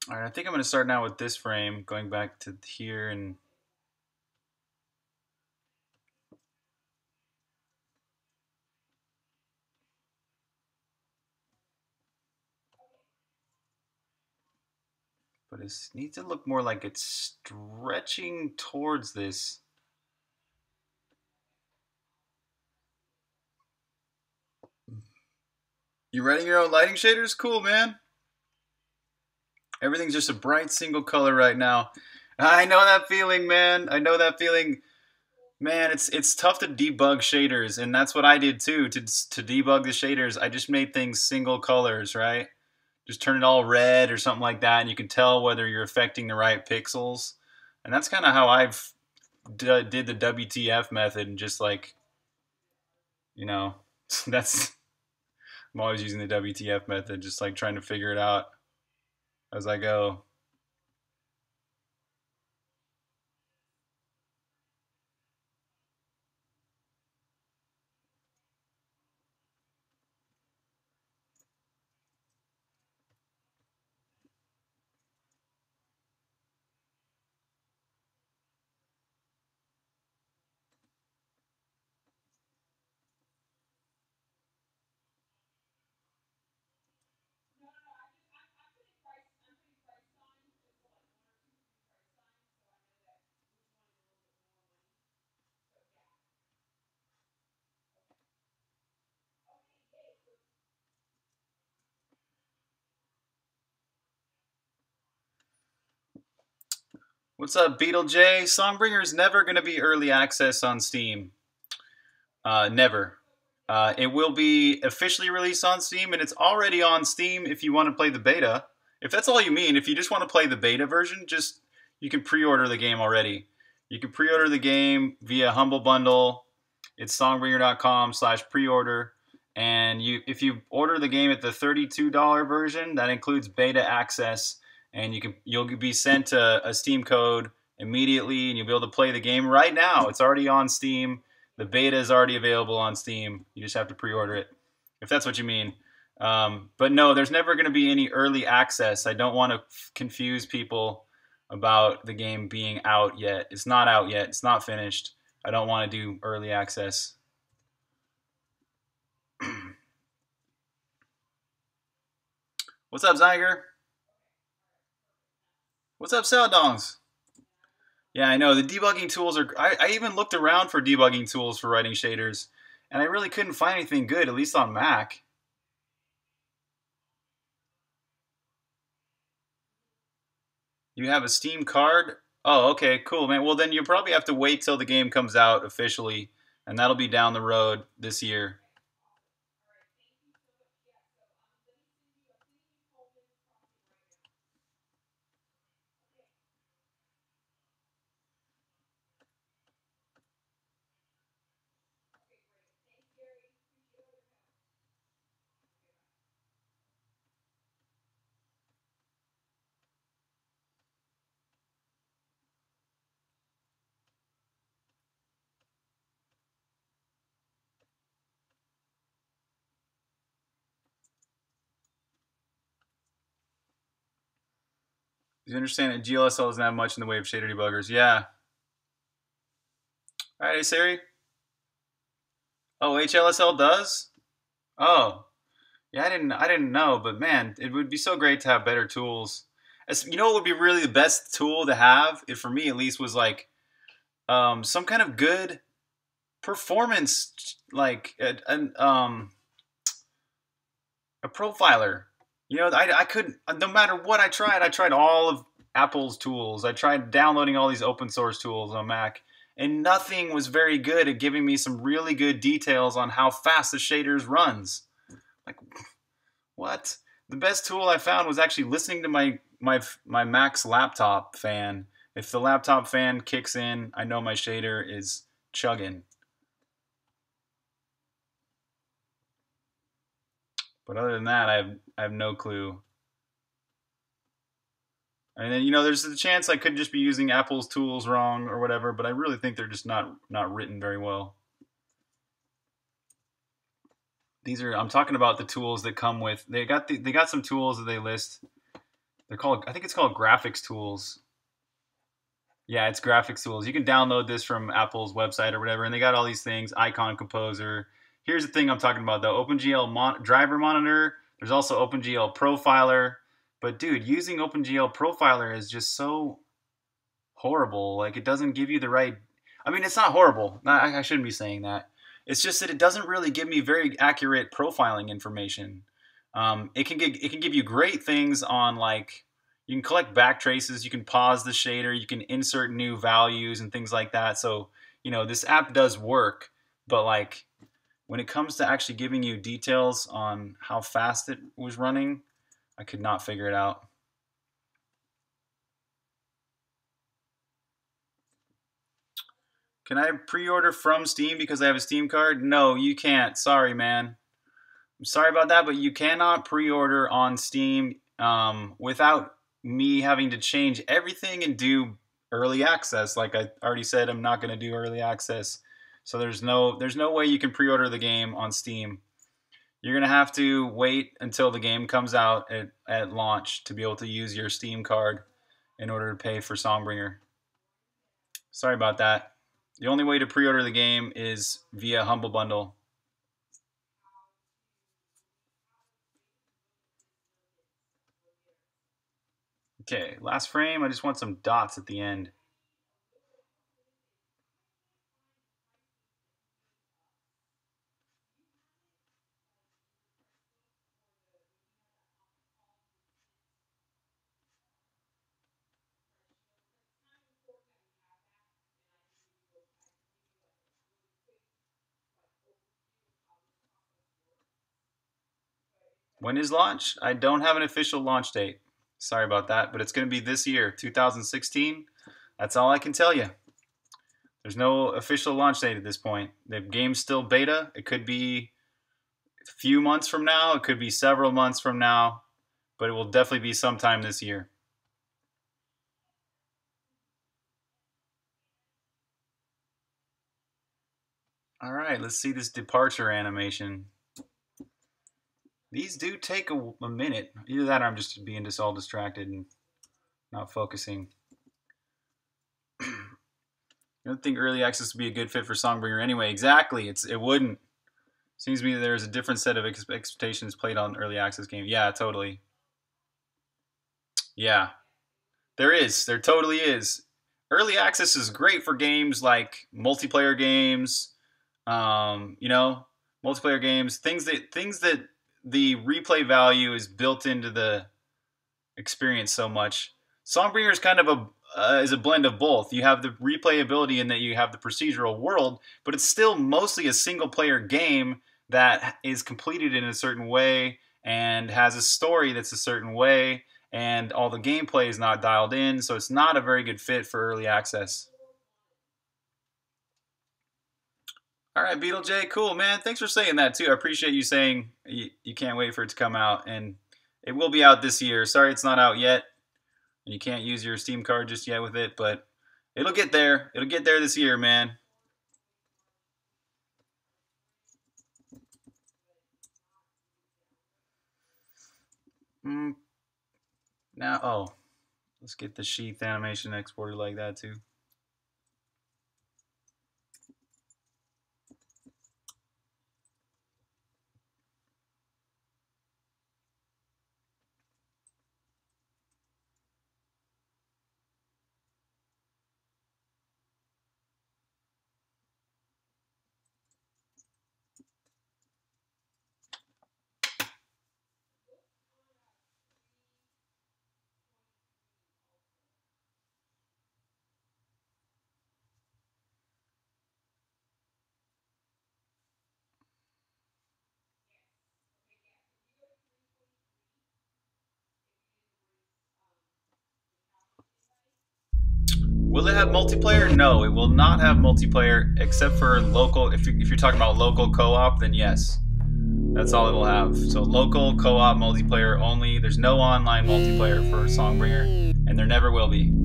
All right, I think I'm going to start now with this frame, going back to here and but it needs to look more like it's stretching towards this. You writing your own lighting shaders? Cool, man. Everything's just a bright single color right now. I know that feeling, man. I know that feeling. Man, it's tough to debug shaders, and that's what I did too. To debug the shaders, I just made things single colors, right? Just turn it all red or something like that, and you can tell whether you're affecting the right pixels. And that's kind of how I've did the WTF method, and just like, you know, that's I'm always using the WTF method, just like trying to figure it out as I go. What's up, Beetle J? Songbringer is never going to be early access on Steam. Never. It will be officially released on Steam, and it's already on Steam if you want to play the beta. If that's all you mean, if you just want to play the beta version, just you can pre-order the game already. You can pre-order the game via Humble Bundle. It's songbringer.com/pre-order, and if you order the game at the $32 version, that includes beta access, and you'll be sent a Steam code immediately, and you'll be able to play the game right now. It's already on Steam. The beta is already available on Steam. You just have to pre-order it, if that's what you mean. But no, there's never going to be any early access. I don't want to confuse people about the game being out yet. It's not out yet. It's not finished. I don't want to do early access. What's up, Zyger? What's up, Saladongs? Yeah, I know. The debugging tools are... I even looked around for debugging tools for writing shaders, and I really couldn't find anything good, at least on Mac. You have a Steam card? Oh, okay, cool, man. Well, then you'll probably have to wait till the game comes out officially, and that'll be down the road this year. You understand that GLSL doesn't have much in the way of shader debuggers? Yeah. All right, hey, Siri. Oh, HLSL does? Oh, yeah. I didn't know, but man, it would be so great to have better tools. You know what would be really the best tool to have? It, for me at least, was like some kind of good performance, like a profiler. You know, I couldn't. No matter what I tried. I tried all of Apple's tools. I tried downloading all these open source tools on Mac, and nothing was very good at giving me some really good details on how fast the shaders runs. Like, what? The best tool I found was actually listening to my Mac's laptop fan. If the laptop fan kicks in, I know my shader is chugging. But other than that, I have no clue. And then, you know, there's a chance I could just be using Apple's tools wrong or whatever, but I really think they're just not written very well. I'm talking about the tools that come with. They got some tools that they list They're called, I think it's called graphics tools. Yeah, it's graphics tools. You can download this from Apple's website or whatever, and they got all these things. Icon Composer. Here's the thing I'm talking about though. OpenGL driver monitor. There's also OpenGL Profiler. But dude, using OpenGL Profiler is just so horrible. Like, it doesn't give you the right. I mean, it's not horrible. I shouldn't be saying that. It's just that it doesn't really give me very accurate profiling information. It can give you great things on, like, you can collect back traces, you can pause the shader, you can insert new values and things like that. So, you know, this app does work, but like when it comes to actually giving you details on how fast it was running, I could not figure it out. Can I pre-order from Steam because I have a Steam card? No, you can't. Sorry, man. I'm sorry about that, but you cannot pre-order on Steam without me having to change everything and do early access. Like I already said, I'm not going to do early access. So there's no way you can pre-order the game on Steam. You're going to have to wait until the game comes out at launch to be able to use your Steam card in order to pay for Songbringer. Sorry about that. The only way to pre-order the game is via Humble Bundle. Okay, last frame. I just want some dots at the end. When is launch? I don't have an official launch date. Sorry about that, but it's going to be this year, 2016. That's all I can tell you. There's no official launch date at this point. The game's still beta. It could be a few months from now. It could be several months from now, but it will definitely be sometime this year. All right, let's see this departure animation. These do take a minute. Either that or I'm just being all distracted and not focusing. I don't think early access would be a good fit for Songbringer anyway. Exactly, it wouldn't. Seems to me that there's a different set of expectations played on early access games. Yeah, totally. Yeah, there is. There totally is. Early access is great for games like multiplayer games. You know, multiplayer games, things that the replay value is built into the experience so much. Songbringer is kind of is a blend of both. You have the replayability in that you have the procedural world, but it's still mostly a single-player game that is completed in a certain way and has a story that's a certain way, and all the gameplay is not dialed in, so it's not a very good fit for early access. All right, Beetle J, cool, man. Thanks for saying that, too. I appreciate you saying you can't wait for it to come out, and it will be out this year. Sorry it's not out yet. You can't use your Steam card just yet with it, but it'll get there. It'll get there this year, man. Now, oh, let's get the sheath animation exported like that, too. Will it have multiplayer? No, it will not have multiplayer except for local. If you're talking about local co-op, then yes. That's all it'll have. So local co-op multiplayer only. There's no online multiplayer for Songbringer, and there never will be.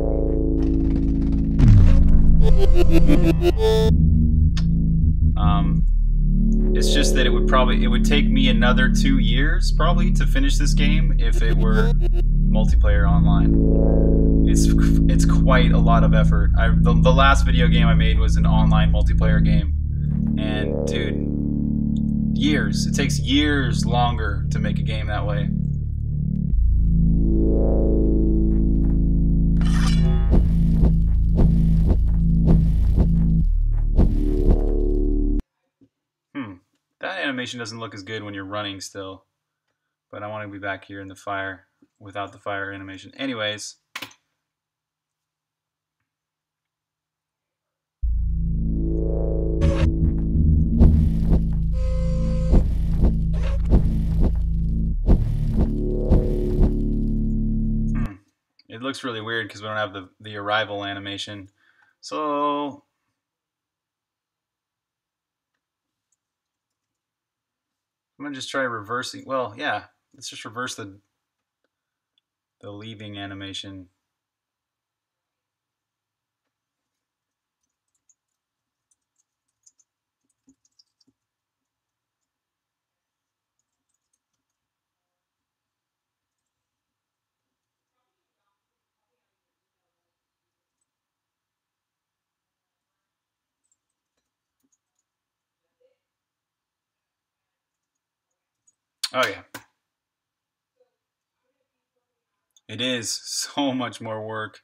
It's just that it would take me another 2 years probably to finish this game if it were multiplayer online. It's quite a lot of effort. The last video game I made was an online multiplayer game, and dude, years. It takes years longer to make a game that way. That animation doesn't look as good when you're running still. But I want to be back here in the fire without the fire animation. Anyways. It looks really weird because we don't have the arrival animation. So I'm gonna just try reversing. Well, yeah, let's just reverse the leaving animation. Oh yeah. It is so much more work.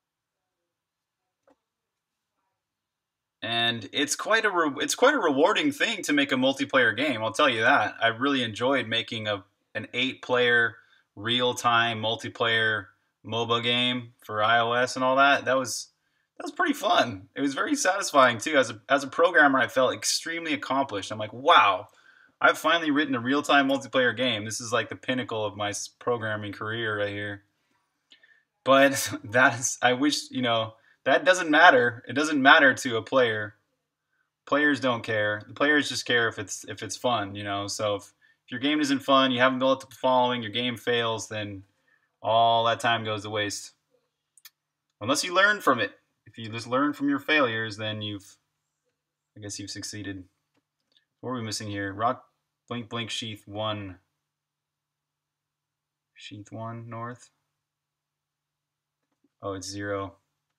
And it's quite a rewarding thing to make a multiplayer game. I'll tell you that. I really enjoyed making an 8-player real-time multiplayer MOBA game for iOS and all that. That was pretty fun. It was very satisfying too. As a programmer, I felt extremely accomplished. I'm like, wow, I've finally written a real-time multiplayer game. This is like the pinnacle of my programming career right here. But I wish, that doesn't matter. It doesn't matter to a player. Players don't care. The players just care if it's fun, So if your game isn't fun, you haven't built up a following, your game fails, then all that time goes to waste. Unless you learn from it. If you just learn from your failures, then I guess you've succeeded. What are we missing here? Rock, blink, blink, sheath 1. Sheath 1, north. Oh, it's 0.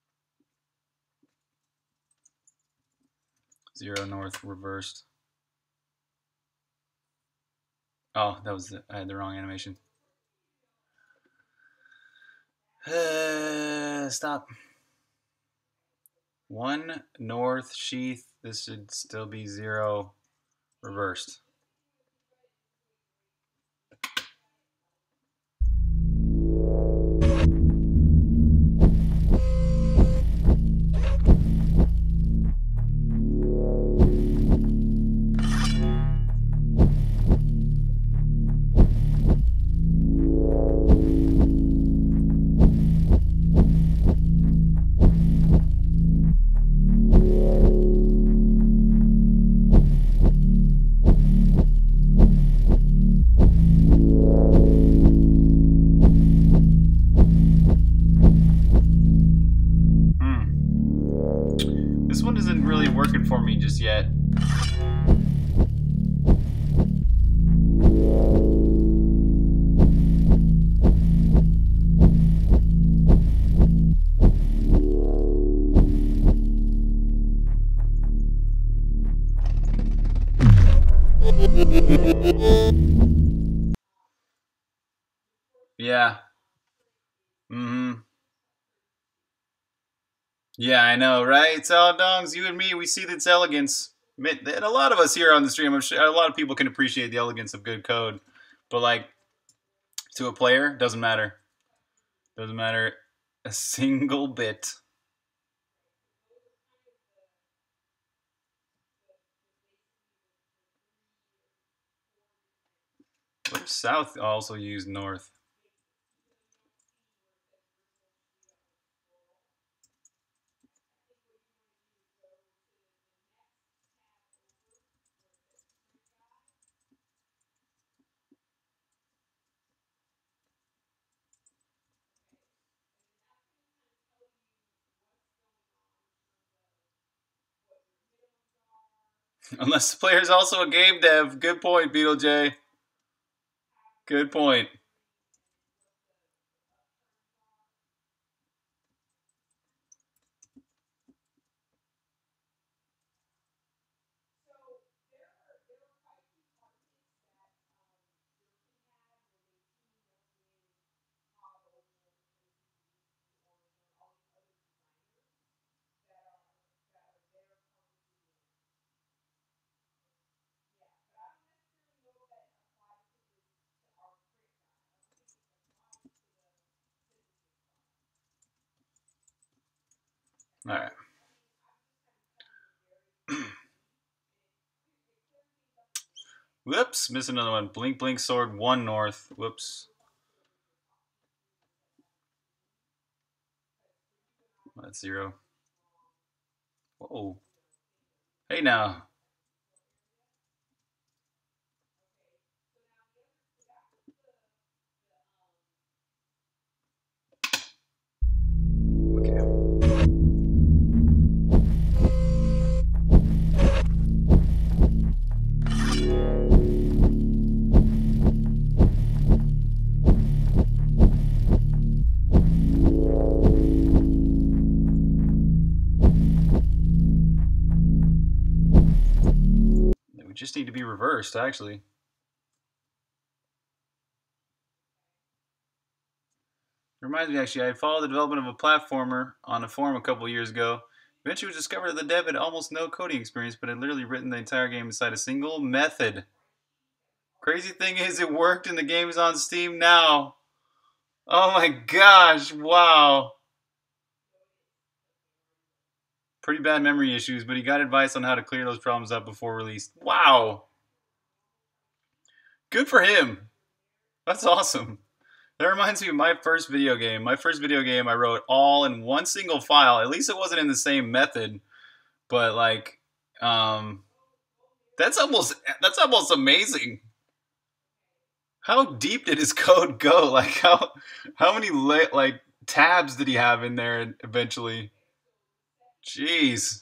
0 north, reversed. Oh, I had the wrong animation. Stop. 1 north, sheath. This should still be 0, reversed. This one isn't really working for me just yet. Yeah. Yeah, I know, right? So, Dongs, you and me, we see this elegance. And a lot of us here on the stream, I'm sure a lot of people can appreciate the elegance of good code. But, like, to a player, doesn't matter. Doesn't matter a single bit. What if south also used north? Unless the player's also a game dev. Good point, Beetle J. Good point. All right. Whoops, missed another one. Blink, blink, sword, 1 north. Whoops. That's 0. Whoa. Hey now. Okay. We just need to be reversed, actually. Reminds me, actually, I followed the development of a platformer on a forum a couple years ago. Eventually, we discovered that the dev had almost no coding experience, but had literally written the entire game inside a single method. Crazy thing is, it worked, and the game is on Steam now. Oh my gosh! Wow. Pretty bad memory issues, but he got advice on how to clear those problems up before release. Wow. Good for him. That's awesome. That reminds me of my first video game. My first video game I wrote all in one single file. At least it wasn't in the same method. But like, that's almost amazing. How deep did his code go? Like how many like tabs did he have in there eventually? Jeez.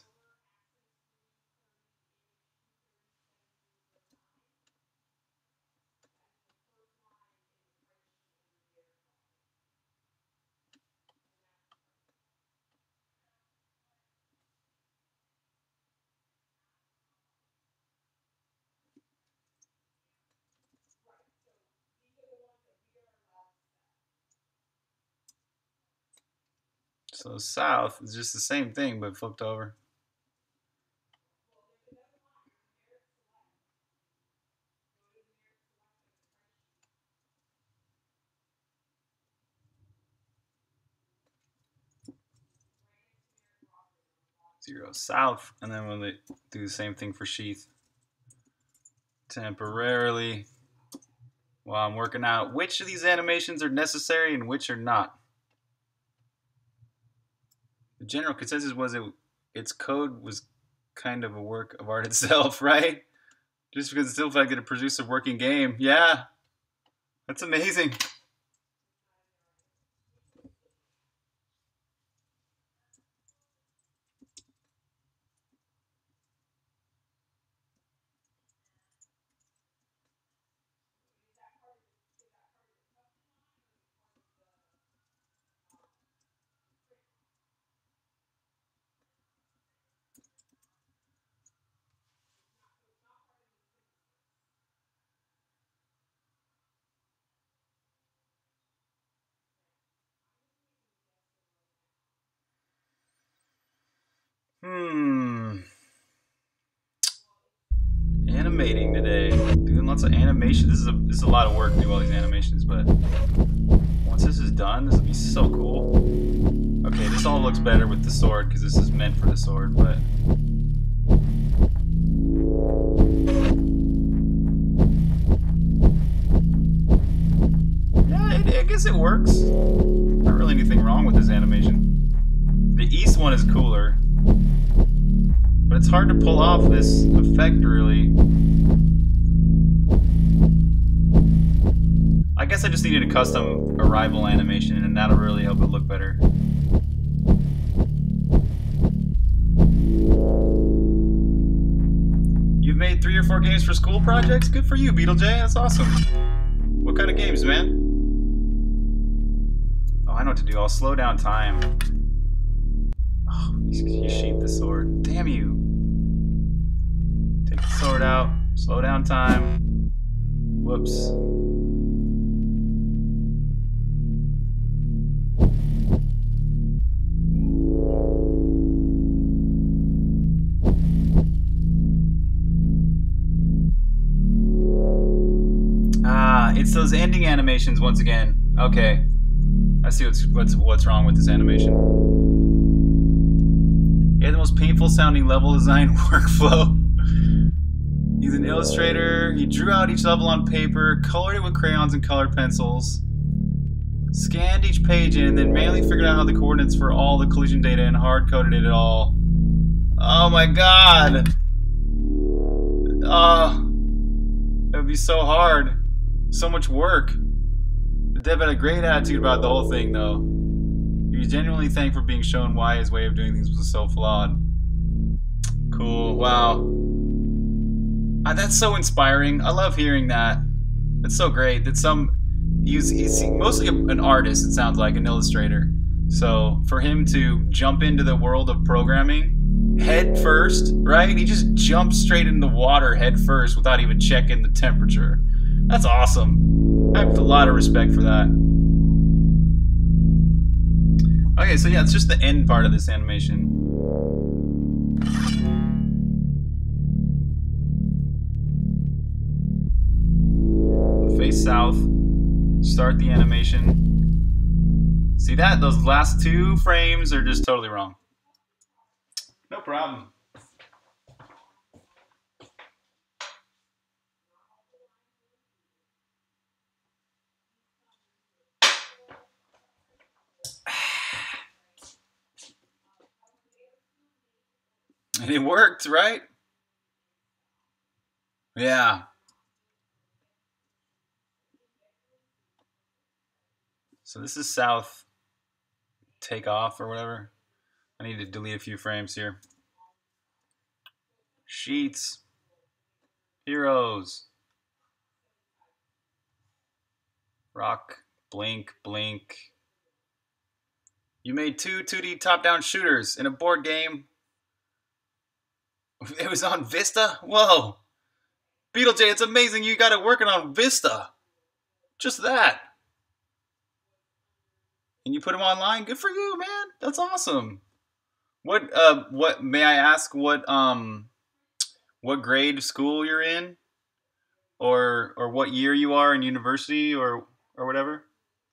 So south is just the same thing, but flipped over. Zero south, and then we'll do the same thing for sheath. Temporarily, while I'm working out which of these animations are necessary and which are not. The general consensus was its code was kind of a work of art itself, right? Just because it still felt like it produced a working game. Yeah, that's amazing. Animating today. Doing lots of animation. This is a lot of work to do all these animations, but once this is done, this will be so cool. Okay, this all looks better with the sword because this is meant for the sword, but yeah, I guess it works. Not really anything wrong with this animation. The east one is cooler. But it's hard to pull off this effect, really. I guess I just needed a custom arrival animation, and that'll really help it look better. You've made 3 or 4 games for school projects? Good for you, Beetle J. That's awesome. What kind of games, man? Oh, I know what to do. I'll slow down time. Oh, you sheathed the sword. Damn you. Take the sword out. Slow down time. Whoops. Ah, it's those ending animations once again. Okay. I see what's wrong with this animation. most painful sounding level design workflow. He's an illustrator. He drew out each level on paper, colored it with crayons and colored pencils, scanned each page in, and then manually figured out how the coordinates for all the collision data and hard-coded it all. Oh my god! That would be so hard. So much work. The dev had a great attitude about the whole thing, though. He was genuinely thankful for being shown why his way of doing things was so flawed. Cool. Wow. That's so inspiring. I love hearing that. It's so great that he's mostly an artist, it sounds like, an illustrator. So for him to jump into the world of programming head first, right? He just jumped straight in the water head first without even checking the temperature. That's awesome. I have a lot of respect for that. Okay, so yeah, it's just the end part of this animation. Face south. Start the animation. See that? Those last 2 frames are just totally wrong. No problem. And it worked, right? Yeah. So this is south takeoff or whatever. I need to delete a few frames here. Sheets. Heroes. Rock. Blink. Blink. You made 2 2D top-down shooters in a board game. It was on Vista? Whoa. Beetle J, it's amazing you got it working on Vista. Just that. And you put them online? Good for you, man. That's awesome. What may I ask what grade school you're in? Or what year you are in university or whatever?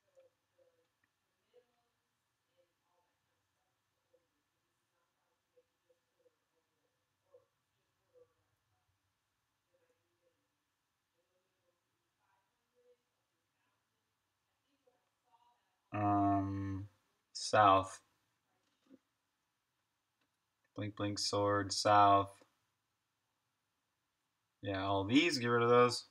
South. Blink blink sword, south. Yeah, all these, get rid of those.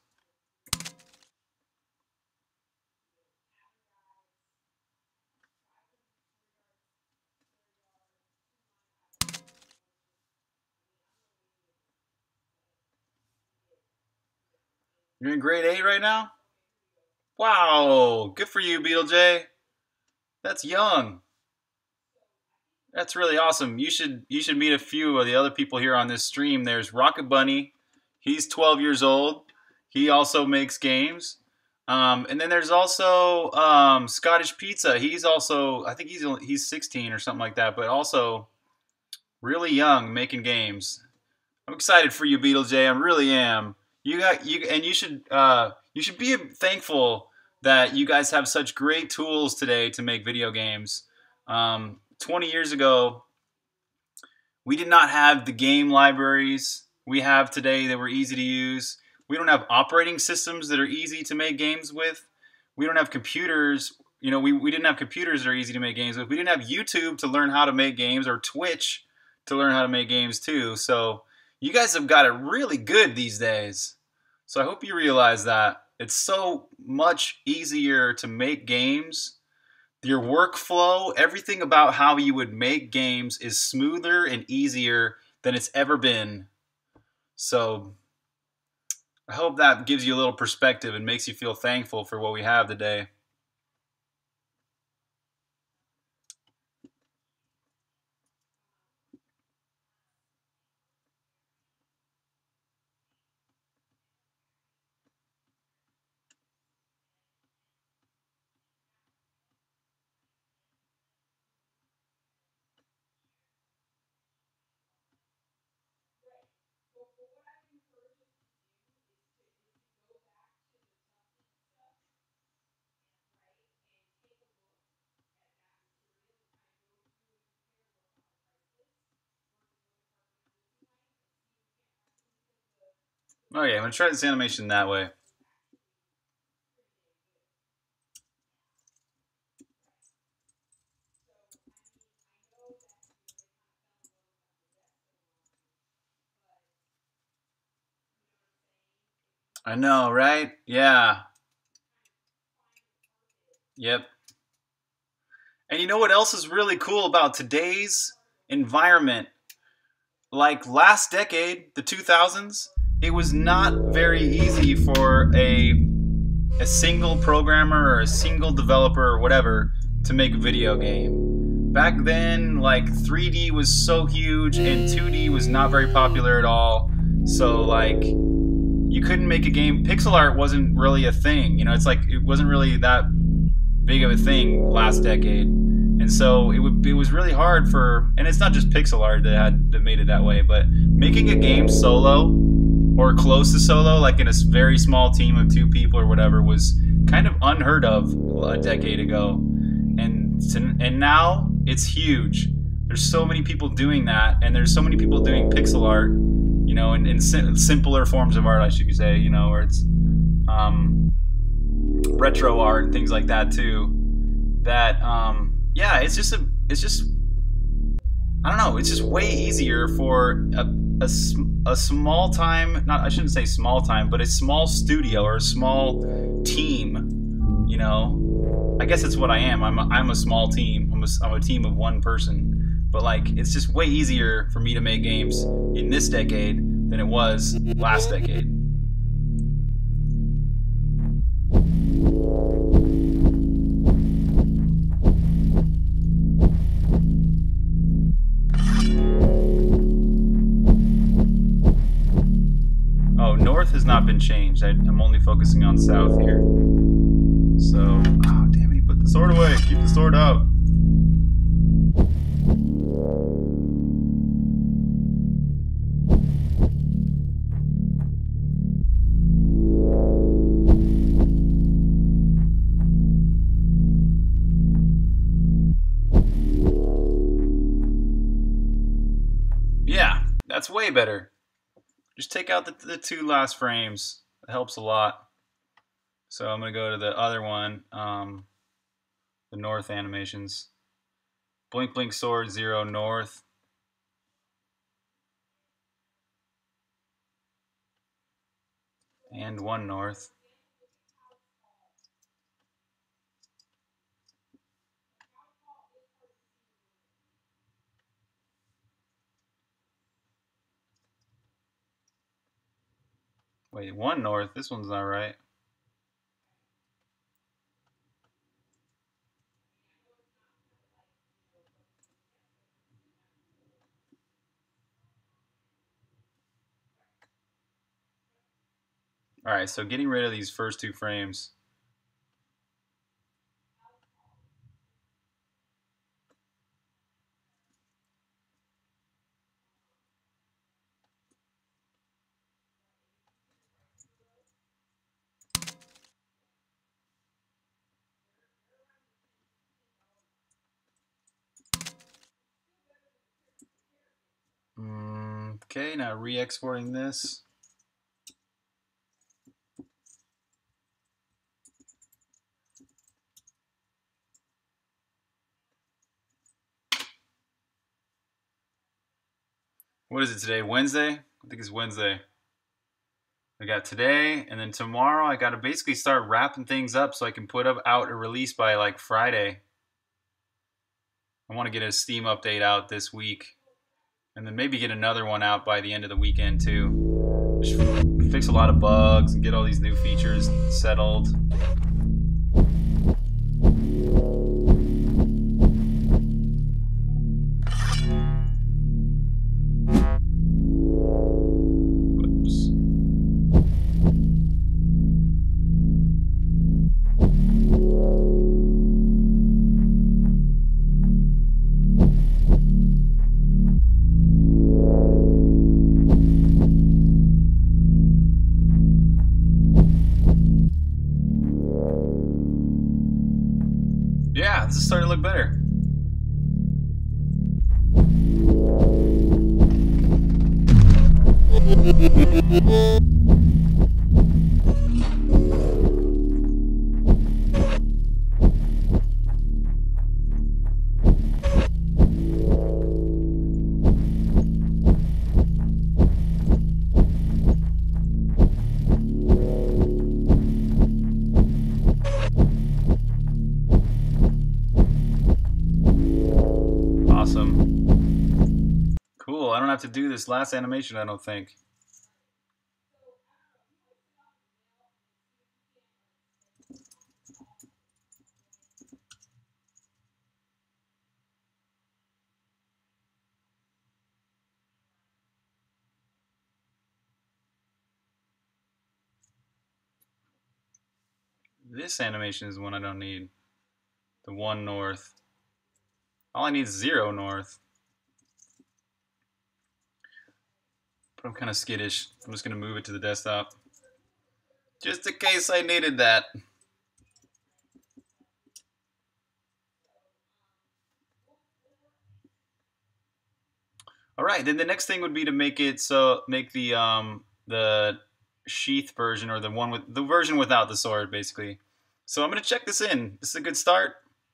You're in grade 8 right now? Wow, good for you, Beetle J. That's young. That's really awesome. You should meet a few of the other people here on this stream. There's Rocket Bunny. He's 12 years old. He also makes games. And then there's also Scottish Pizza. He's also, I think he's 16 or something like that, but also really young, making games. I'm excited for you, Beetle J. I really am. You should be thankful that you guys have such great tools today to make video games. 20 years ago, we did not have the game libraries we have today that were easy to use. We don't have operating systems that are easy to make games with. We don't have computers. You know, we didn't have computers that are easy to make games with. We didn't have YouTube to learn how to make games or Twitch to learn how to make games too. So you guys have got it really good these days. So I hope you realize that. It's so much easier to make games. Your workflow, everything about how you would make games is smoother and easier than it's ever been. So I hope that gives you a little perspective and makes you feel thankful for what we have today. Okay, I'm gonna try this animation that way. I know, right? Yeah. Yep. And you know what else is really cool about today's environment? Like last decade, the 2000s, it was not very easy for a single programmer or a single developer or whatever to make a video game. Back then, like 3D was so huge and 2D was not very popular at all. So like you couldn't make a game. Pixel art wasn't really a thing. You know, it's like it wasn't really that big of a thing last decade. And so it was really hard for, and it's not just pixel art that made it that way, but making a game solo or close to solo, like in a very small team of 2 people or whatever, was kind of unheard of a decade ago. And now it's huge. There's so many people doing that, and there's so many people doing pixel art, you know, and simpler forms of art, I should say, you know, where it's retro art and things like that too. That yeah, it's just I don't know. It's just way easier for a small time, not, I shouldn't say small time, but a small studio or a small team. You know, I guess it's what I am. I'm a small team. I'm a team of 1 person. But like, it's just way easier for me to make games in this decade than it was last decade. Oh, north has not been changed. I'm only focusing on south here. So, oh, damn it, he put the sword away. Keep the sword out. Yeah, that's way better. Just take out the 2 last frames. It helps a lot. So I'm going to go to the other one, the north animations. Blink, blink, sword, 0, north. And 1 north. Wait, 1 north? This one's not right. Alright, so getting rid of these first 2 frames. Okay, now re-exporting this. What is it today? Wednesday? I think it's Wednesday. I got today, and then tomorrow I got to basically start wrapping things up so I can put out a release by like Friday. I want to get a Steam update out this week, and then maybe get another one out by the end of the weekend too. Just fix a lot of bugs and get all these new features settled. Yeah, this is starting to look better. Awesome. Cool. I don't have to do this last animation, I don't think. This animation is the one I don't need. The one north. All I need is 0 north. But I'm kind of skittish. I'm just going to move it to the desktop. Just in case I needed that. All right, then the next thing would be to make it so make the sheath version, or the one with the version without the sword, basically. So I'm gonna check this in. This is a good start.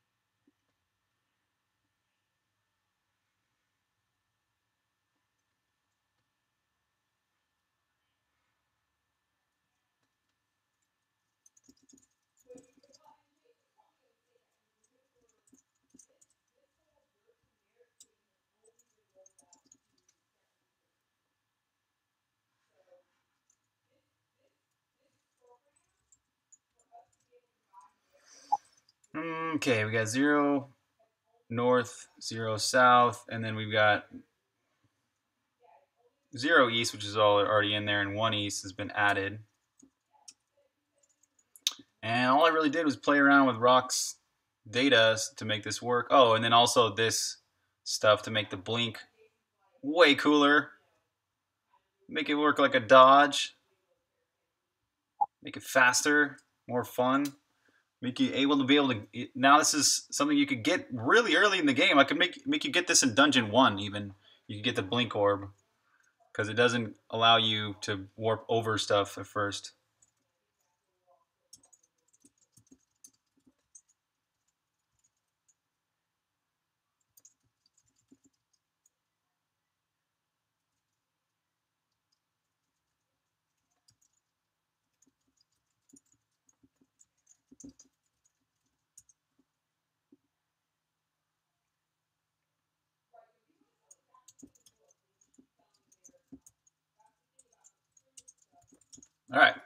Okay, we got 0 north, 0 south, and then we've got 0 east, which is all already in there, and 1 east has been added. And all I really did was play around with Rock's data to make this work. Oh, and then also this stuff to make the blink way cooler. Make it work like a dodge. Make it faster, more fun. Make you able to be able to. Now this is something you could get really early in the game. I could make you get this in Dungeon 1 even. You could get the blink orb because it doesn't allow you to warp over stuff at first. All right.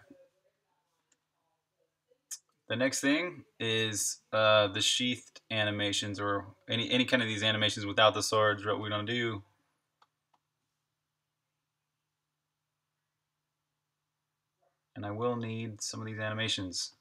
The next thing is the sheathed animations, or any kind of these animations without the swords. What we're gonna do. And I will need some of these animations.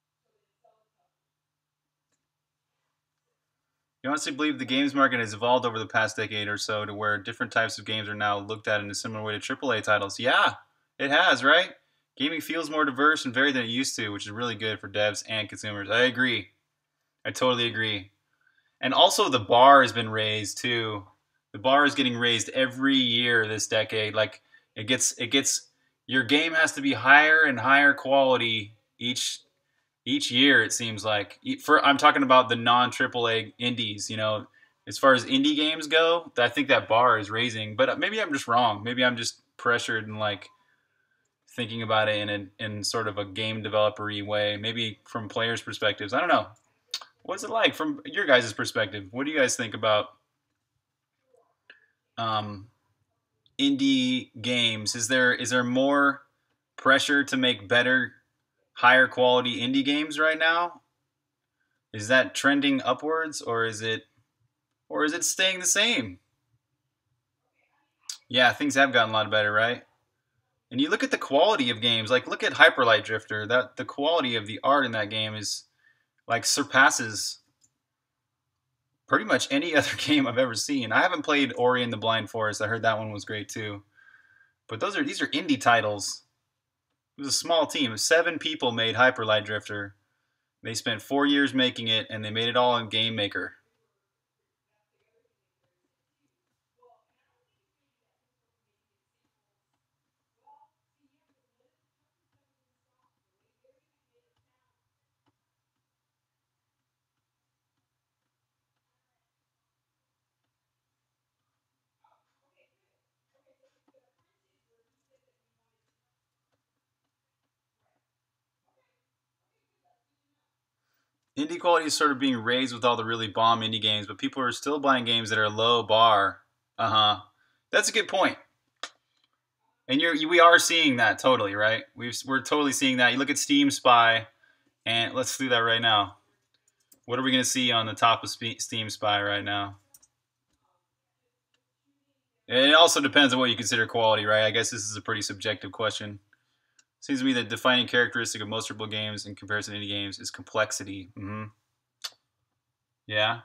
You honestly believe the games market has evolved over the past decade or so to where different types of games are now looked at in a similar way to AAA titles? Yeah, it has, right? Gaming feels more diverse and varied than it used to, which is really good for devs and consumers. I agree. I totally agree. And also the bar has been raised too. The bar is getting raised every year this decade. Like it gets your game has to be higher and higher quality each year, it seems like. For I'm talking about the non AAA indies, as far as indie games go, I think that bar is raising. But maybe I'm just wrong. Maybe I'm just pressured and like thinking about it in sort of a game developer-y way. Maybe from players' perspectives. I don't know. What's it like from your guys' perspective? What do you guys think about um, indie games? Is there more pressure to make better, higher quality indie games right now? Is that trending upwards, or is it staying the same? Yeah, things have gotten a lot better, right? And you look at the quality of games, like look at Hyperlight Drifter. That the quality of the art in that game is like surpasses pretty much any other game I've ever seen. I haven't played Ori and the Blind Forest. I heard that one was great too. But these are indie titles. It was a small team. 7 people made Hyperlight Drifter. They spent 4 years making it, and they made it all in Game Maker. Indie quality is sort of being raised with all the really bomb indie games, but people are still buying games that are low bar. Uh huh. That's a good point. And we are seeing that totally, right? We're totally seeing that. You look at Steam Spy, and let's do that right now. What are we going to see on the top of Steam Spy right now? It also depends on what you consider quality, right? I guess this is a pretty subjective question. Seems to me the defining characteristic of most AAA games in comparison to indie games is complexity. Mm-hmm. Yeah.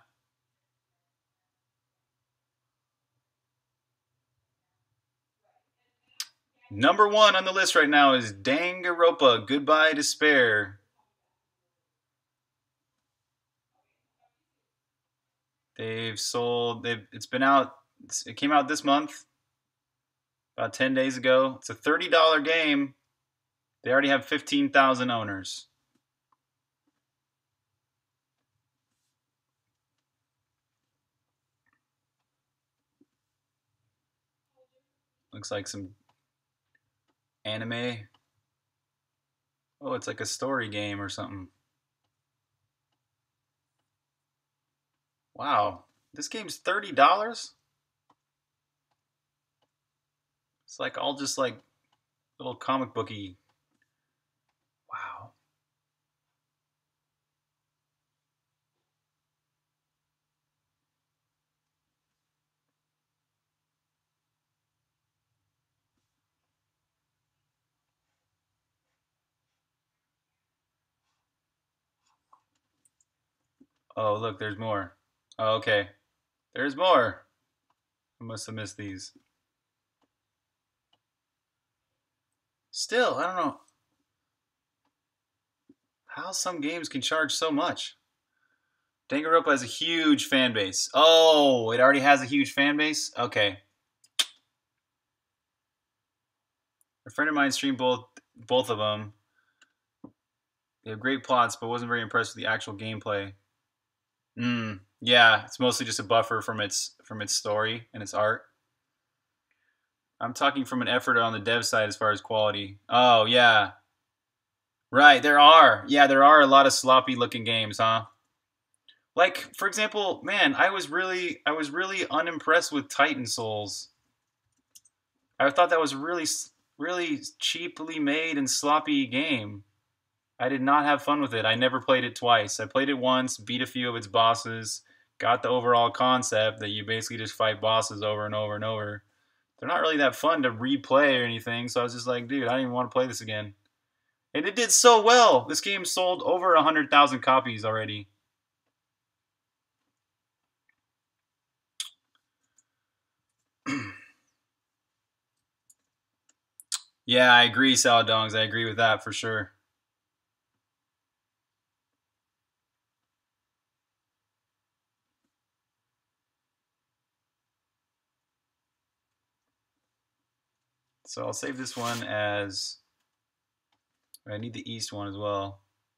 Number one on the list right now is Danganronpa Goodbye Despair. It's been out. It came out this month, about 10 days ago. It's a $30 game. They already have 15,000 owners. Looks like some anime. Oh, it's like a story game or something. Wow. This game's $30? It's like all just like little comic booky. Wow. Oh, look, there's more. Oh, okay. There's more. I must have missed these. Still, I don't know how some games can charge so much. Danganronpa has a huge fan base. Oh, it already has a huge fan base? Okay. A friend of mine streamed both of them. They have great plots, but wasn't very impressed with the actual gameplay. Yeah, it's mostly just a buffer from its story and its art. I'm talking from an effort on the dev side as far as quality. Oh yeah, right. There are a lot of sloppy looking games, huh? Like for example, man, I was really unimpressed with Titan Souls. I thought that was really cheaply made and sloppy game. I did not have fun with it. I never played it twice. I played it once, beat a few of its bosses, got the overall concept that you basically just fight bosses over and over and over. They're not really that fun to replay or anything, so I was just like, dude, I don't even want to play this again. And it did so well. This game sold over 100,000 copies already. Yeah, I agree, Salad Dongs. I agree with that for sure. So I'll save this one as... I need the East one as well.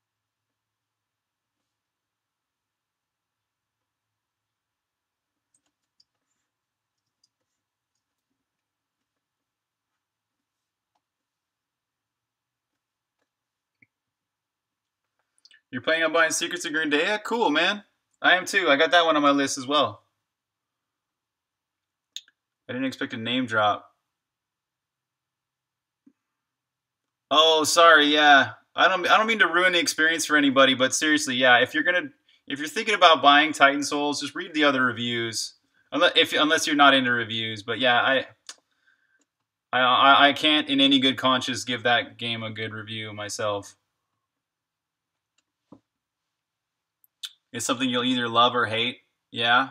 You're planning on buying Secrets of Grenada? Cool, man. I am too. I got that one on my list as well. I didn't expect a name drop. Oh, sorry. Yeah, I don't mean to ruin the experience for anybody, but seriously, yeah. If you're thinking about buying Titan Souls, just read the other reviews. Unless you're not into reviews, but yeah, I can't in any good conscience give that game a good review myself. It's something you'll either love or hate. Yeah.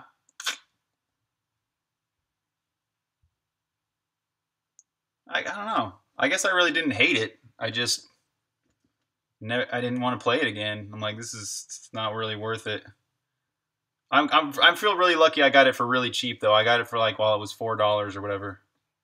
I don't know. I guess I really didn't hate it. I didn't want to play it again. I'm like, this is not really worth it. I feel really lucky I got it for really cheap though. I got it for like while it was $4 or whatever.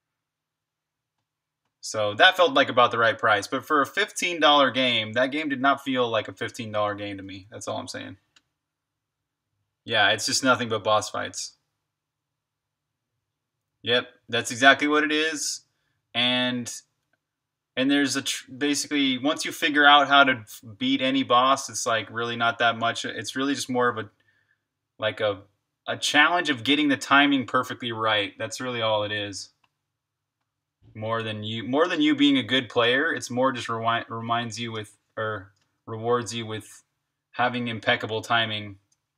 So that felt like about the right price. But for a $15 game, that game did not feel like a $15 game to me. That's all I'm saying. Yeah, it's just nothing but boss fights. Yep, that's exactly what it is. And And there's basically once you figure out how to beat any boss, it's like really not that much. It's really just more of a like a challenge of getting the timing perfectly right. That's really all it is. More than you being a good player, it's more just reminds you with or rewards you with having impeccable timing.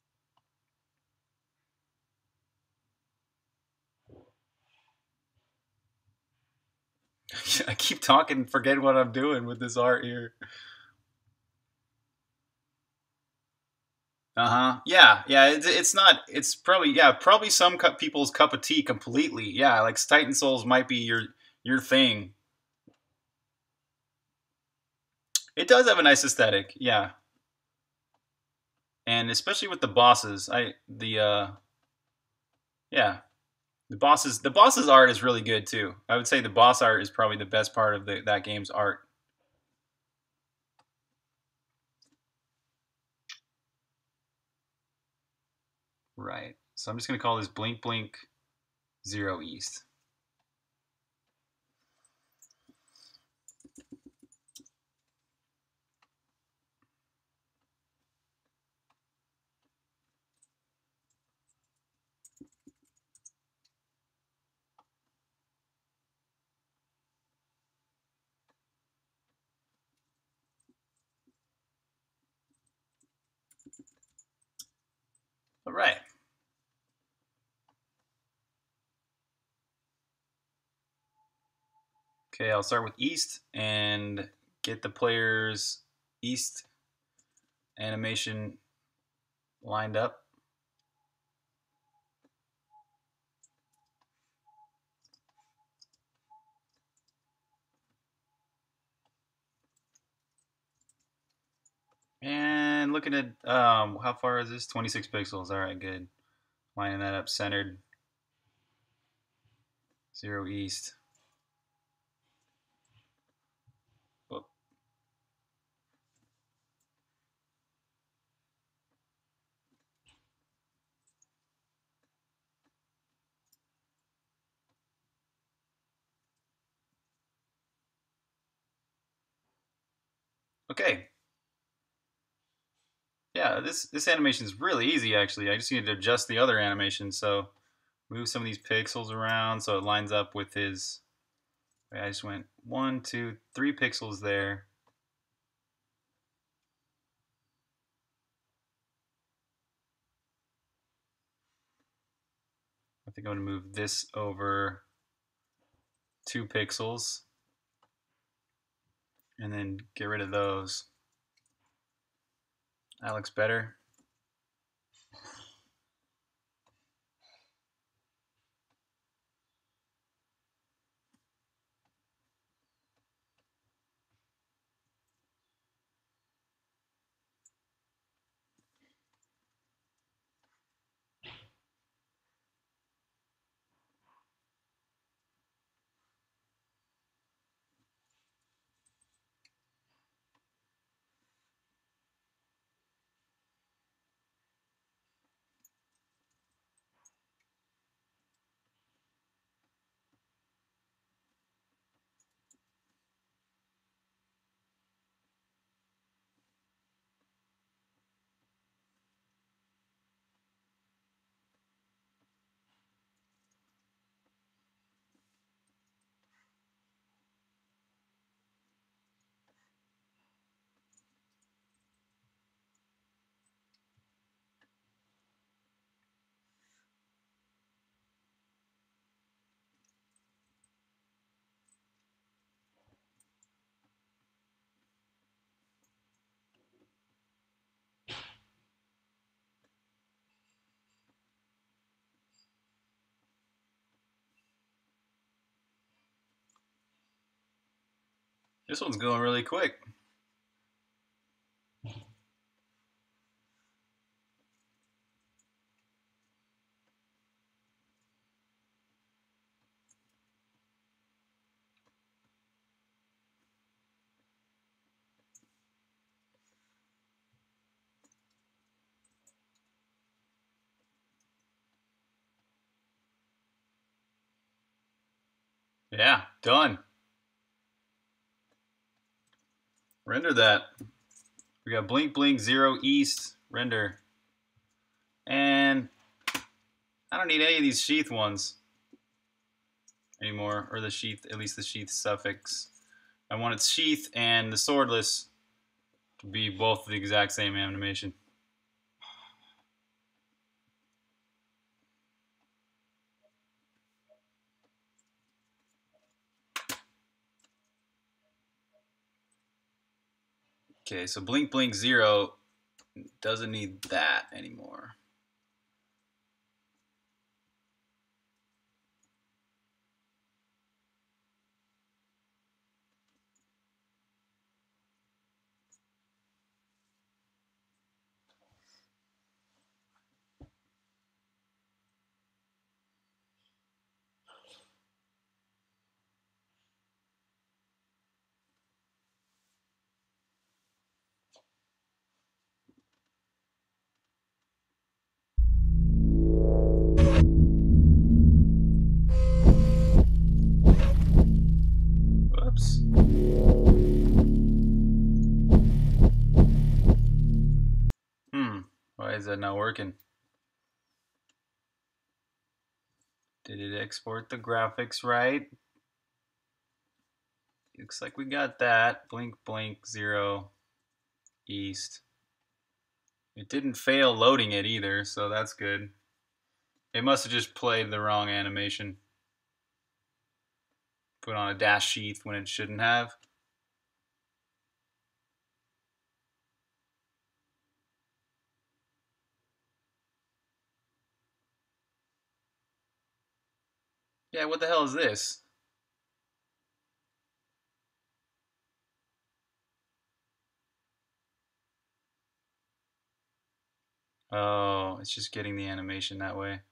I keep talking and forget what I'm doing with this art here. Uh-huh. Yeah, yeah. It's not. It's probably probably some people's cup of tea completely. Yeah, like Titan Souls might be your thing. It does have a nice aesthetic. Yeah, and especially with the bosses, I the yeah the bosses art is really good too. I would say the boss art is probably the best part of that game's art. Right. So I'm just gonna call this Blink Blink Zero East. All right. Okay, I'll start with East and get the players East animation lined up. And looking at how far is this? 26 pixels. All right, good. Lining that up centered. Zero East. Whoop. Okay. Yeah, this animation is really easy actually. I just need to adjust the other animation. So move some of these pixels around so it lines up with his. I just went 1, 2, 3 pixels there. I think I'm gonna move this over 2 pixels and then get rid of those. That looks better. This one's going really quick. Yeah, done. Render that. We got blink, blink, 0, east, render. And I don't need any of these sheath ones anymore, or the sheath, at least the sheath suffix. I want its sheath and the swordless to be both the exact same animation. Okay, so blink, blink, 0 doesn't need that anymore. Whoops. Why is that not working? Did it export the graphics right? Looks like we got that. Blink, blink, 0, east. It didn't fail loading it either, so that's good. It must have just played the wrong animation. Put on a dash sheath when it shouldn't have. Yeah, what the hell is this? Oh, it's just getting the animation that way.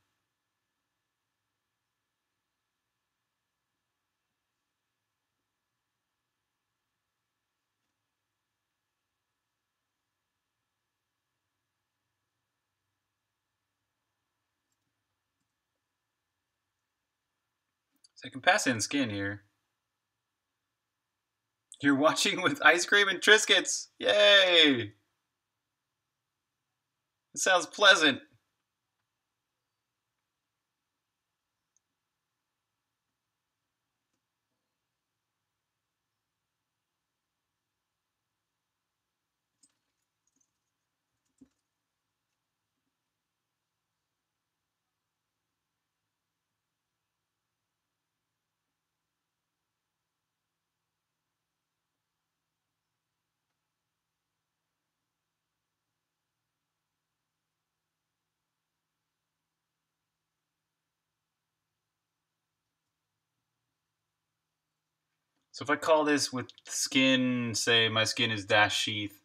So I can pass in skin here. You're watching with ice cream and Triscuits! Yay! It sounds pleasant. So if I call this with skin, say my skin is dash sheath.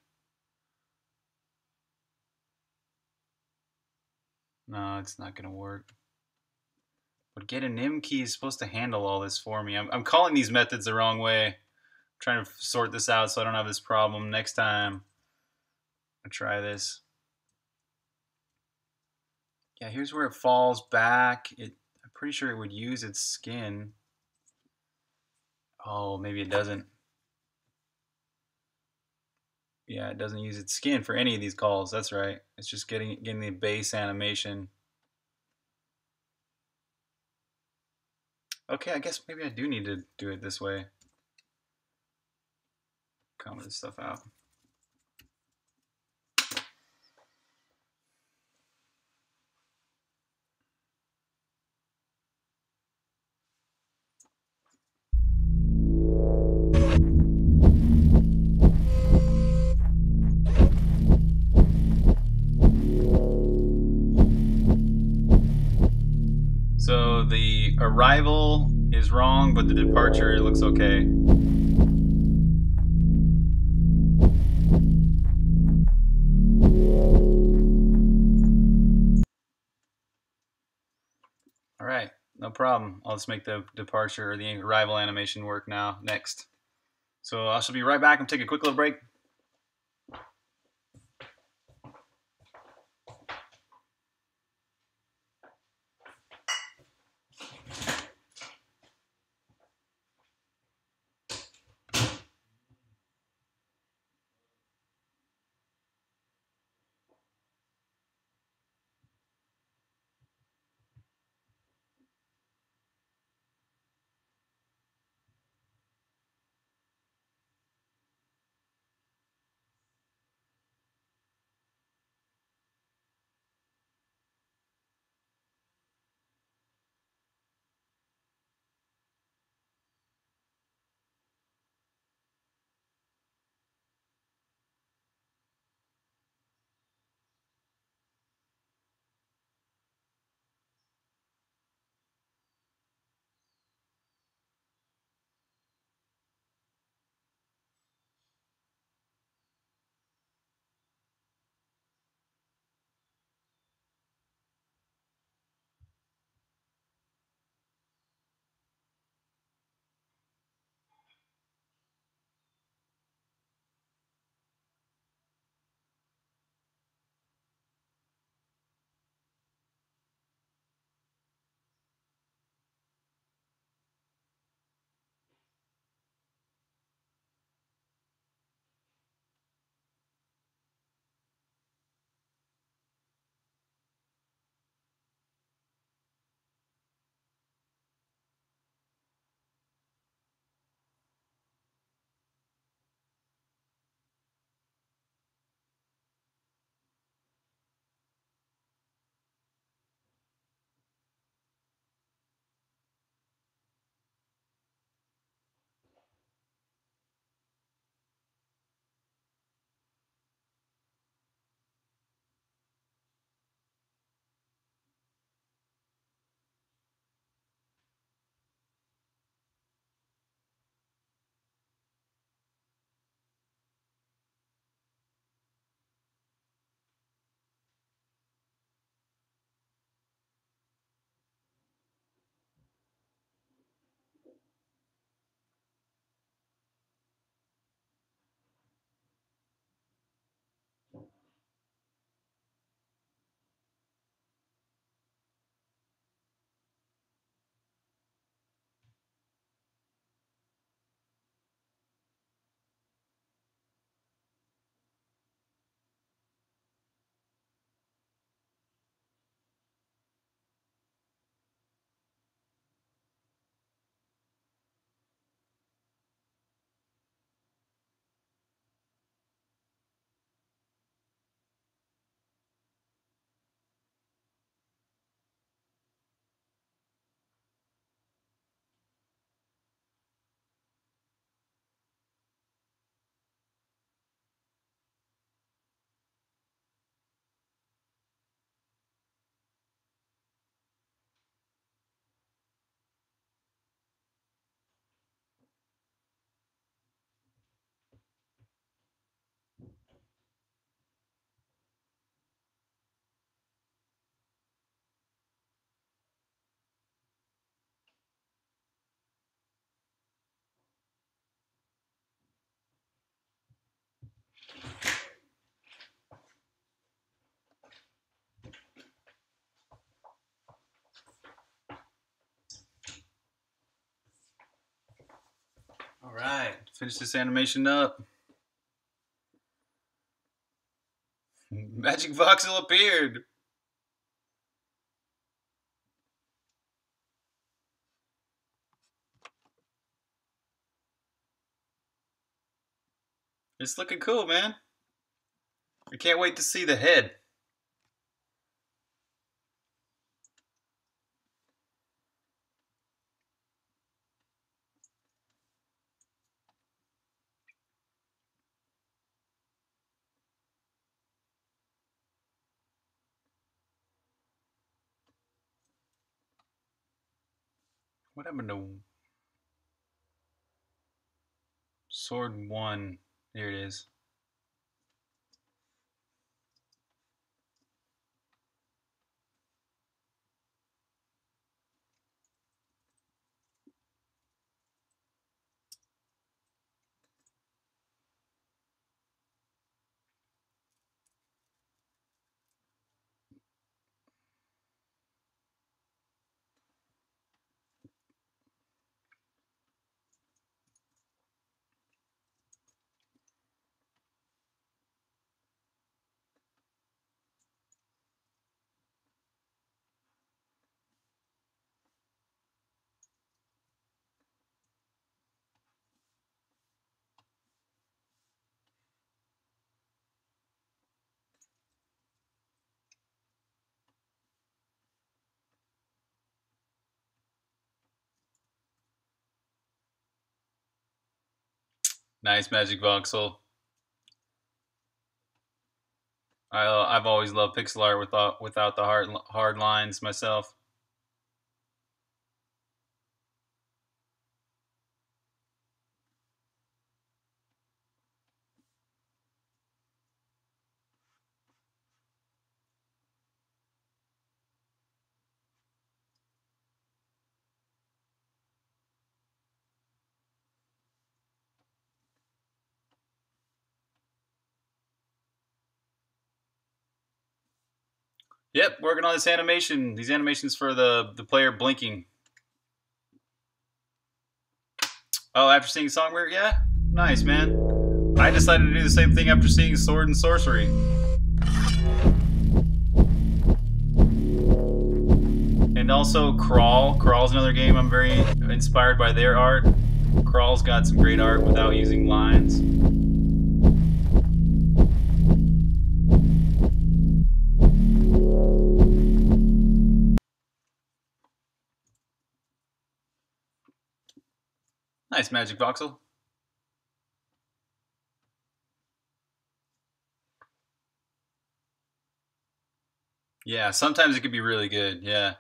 No, it's not going to work. But get a nim key is supposed to handle all this for me. I'm calling these methods the wrong way. I'm trying to sort this out so I don't have this problem next time I try this. Yeah, here's where it falls back. I'm pretty sure it would use its skin. Oh, maybe it doesn't. Yeah, it doesn't use its skin for any of these calls. That's right. It's just getting the base animation. Okay, I guess maybe I do need to do it this way. Comment this stuff out. So the arrival is wrong, but the departure looks okay. All right, no problem. I'll just make the departure or the arrival animation work now. Next. So I shall be right back and take a quick little break. Finish this animation up. Magic voxel appeared. It's looking cool, man. I can't wait to see the head. What happened to Sword 1? Here it is. Nice magic voxel. I've always loved pixel art without the hard lines myself. Yep, working on this animation. These animations for the player blinking. Oh, after seeing Songbringer, yeah, nice, man. I decided to do the same thing after seeing Sword and Sorcery. And also Crawl. Crawl's another game I'm very inspired by their art. Crawl's got some great art without using lines. Nice magic voxel. Yeah, sometimes it could be really good. Yeah.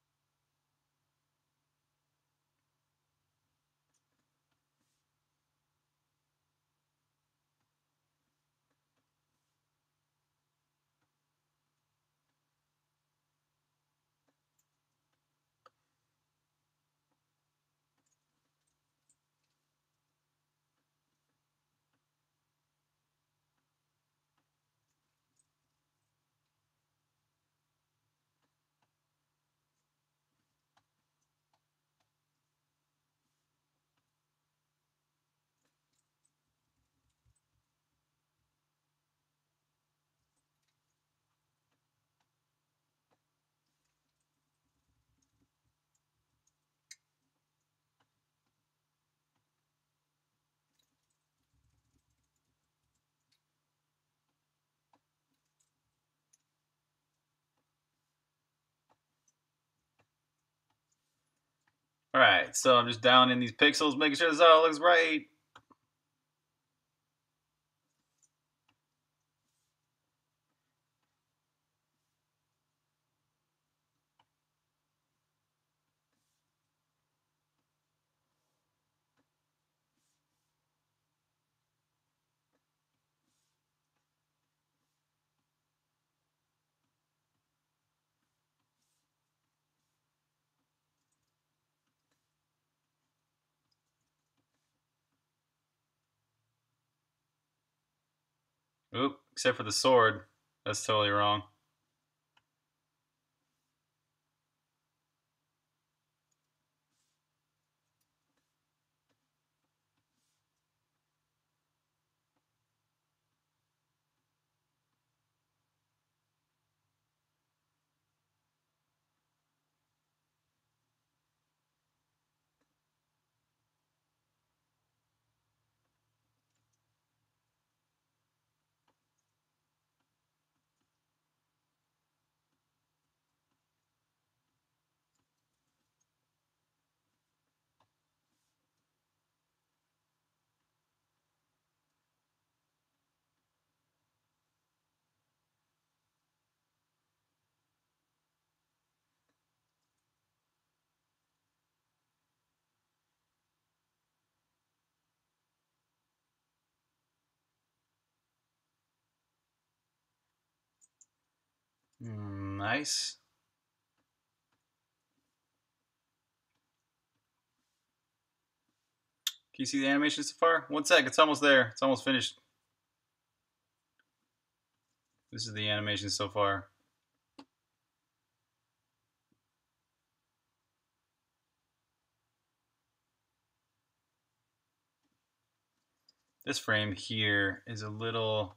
All right, so I'm just down in these pixels, making sure this all looks right. Oop, except for the sword. That's totally wrong. Nice. Can you see the animation so far? 1 sec, it's almost there. It's almost finished. This is the animation so far. This frame here is a little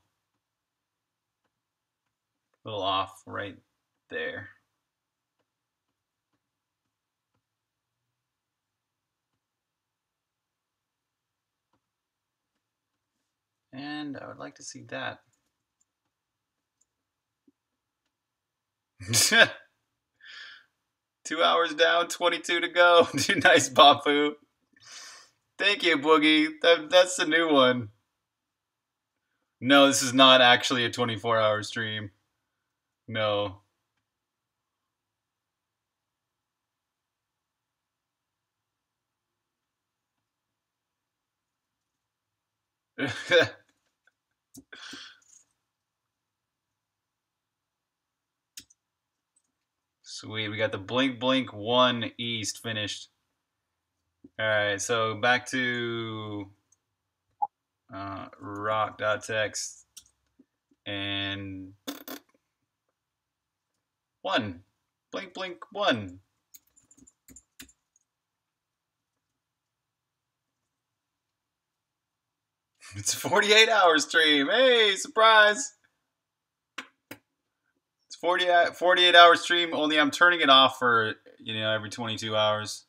off right there. And I would like to see that. 2 hours down, 22 to go. Nice, Bapu. Thank you, Boogie. That's the new one. No, this is not actually a 24-hour stream. No. Sweet, we got the Blink Blink 1 East finished. Alright, so back to rock.txt and 1. Blink Blink 1. It's a 48-hour stream. Hey, surprise! It's 48-hour stream, only I'm turning it off for, every 22 hours.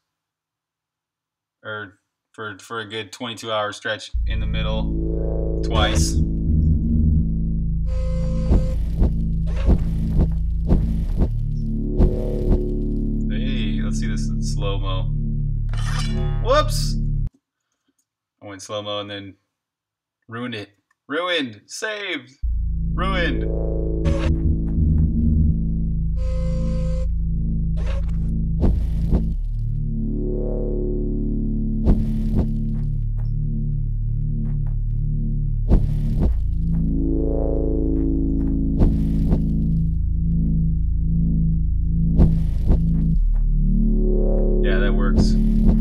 Or for a good 22-hour stretch in the middle twice. Hey, let's see this in slow-mo. Whoops! I went slow-mo and then ruined it. Ruined! Saved! Ruined! Yeah, that works.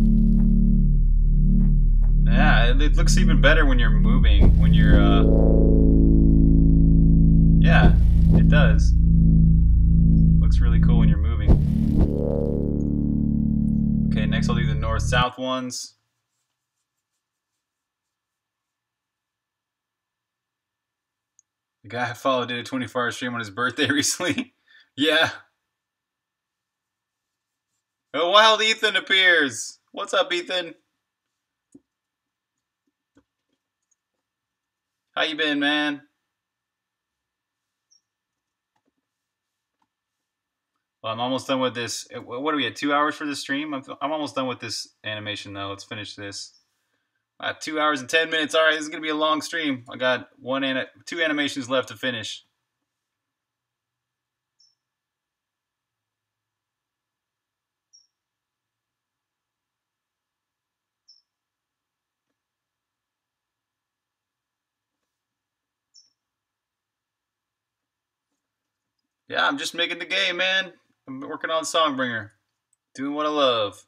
Yeah, it looks even better when you're moving, when you're, yeah, it does. Looks really cool when you're moving. Okay, next I'll do the north-south ones. The guy I followed did a 24-hour stream on his birthday recently. Yeah. A wild Ethan appears. What's up, Ethan? How you been, man? Well, I'm almost done with this. What are we at? 2 hours for the stream? I'm almost done with this animation, though. Let's finish this. 2 hours and 10 minutes. All right, this is gonna be a long stream. I got two animations left to finish. Yeah, I'm just making the game, man. I'm working on Songbringer. Doing what I love.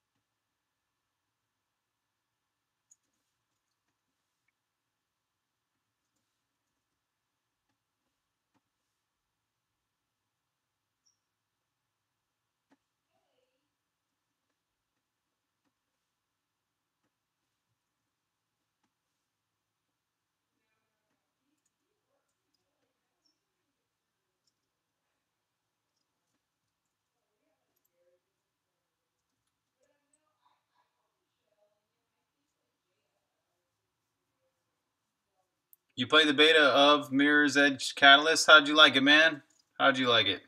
You played the beta of Mirror's Edge Catalyst. How'd you like it, man? How'd you like it?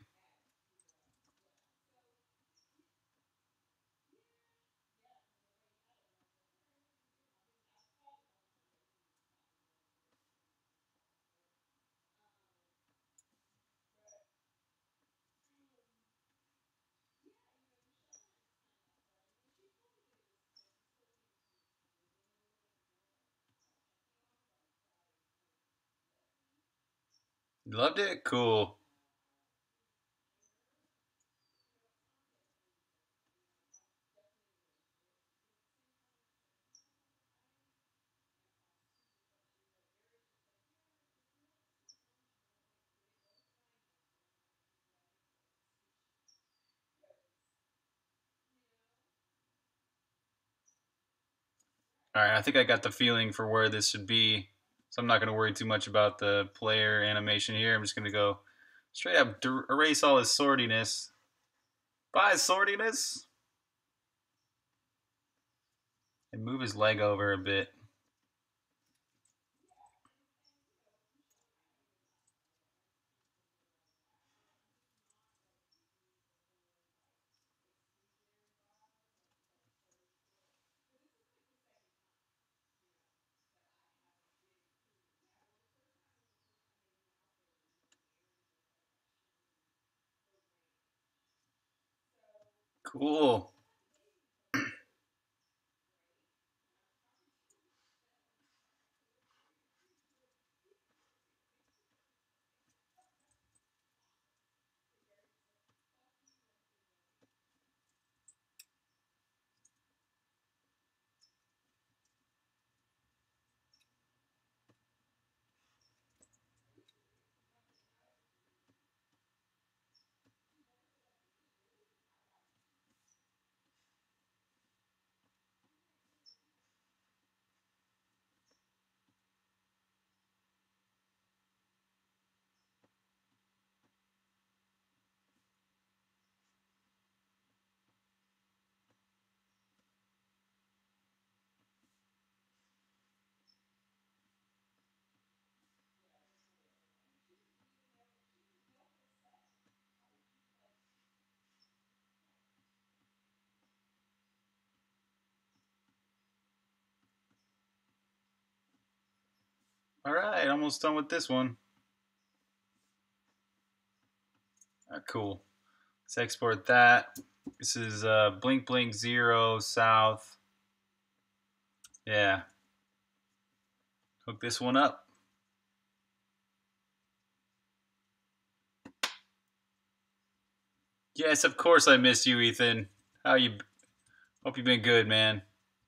You loved it? Cool. All right, I think I got the feeling for where this should be. So I'm not going to worry too much about the player animation here. I'm just going to go straight up erase all his sordiness. Bye, sordiness! And move his leg over a bit. Cool. All right, almost done with this one. Cool. Let's export that. This is blink blink 0 south. Yeah. Hook this one up. Yes, of course I miss you, Ethan. How you? Hope you've been good, man.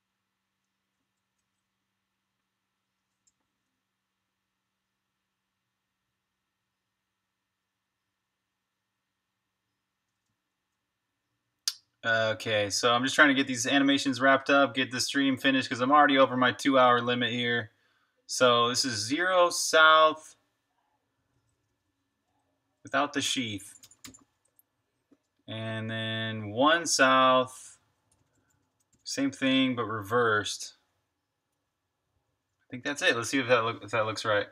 Okay, so I'm just trying to get these animations wrapped up, get the stream finished because I'm already over my 2-hour limit here. So this is 0 south without the sheath. And then 1 south, same thing but reversed. I think that's it. Let's see if that looks right.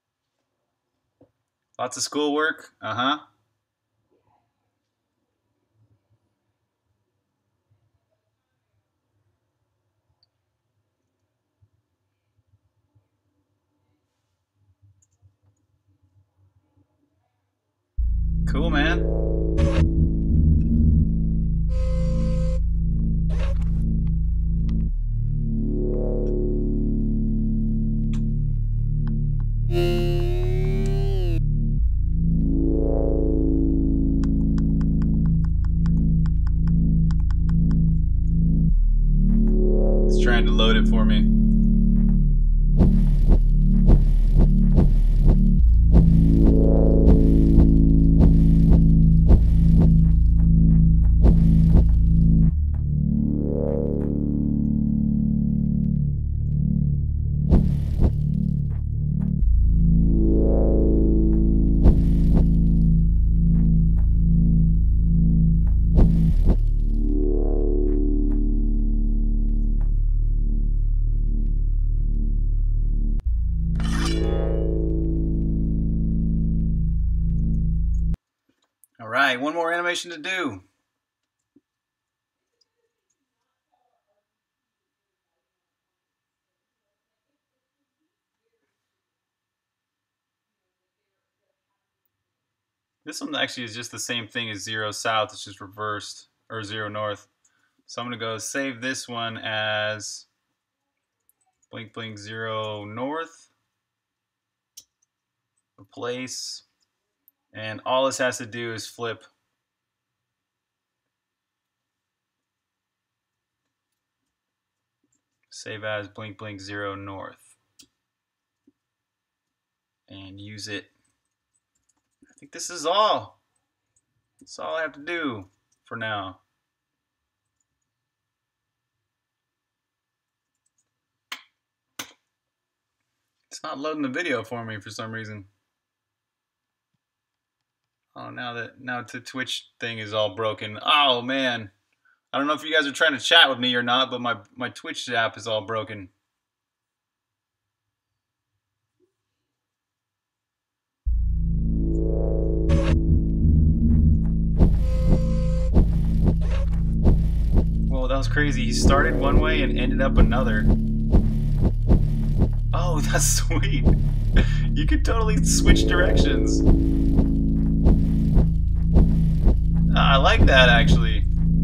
Lots of schoolwork. Uh-huh. Cool, man. It's trying to load it for me. All right, one more animation to do. This one actually is just the same thing as 0 south. It's just reversed, or 0 north. So I'm going to go save this one as blink blink 0 north. Replace. And all this has to do is flip. Save as blink blink 0 north. And use it. I think this is all. That's all I have to do for now. It's not loading the video for me for some reason. Oh, now the Twitch thing is all broken. Oh man, I don't know if you guys are trying to chat with me or not, but my Twitch app is all broken. Whoa, that was crazy. He started one way and ended up another. Oh, that's sweet. You could totally switch directions. I like that, actually.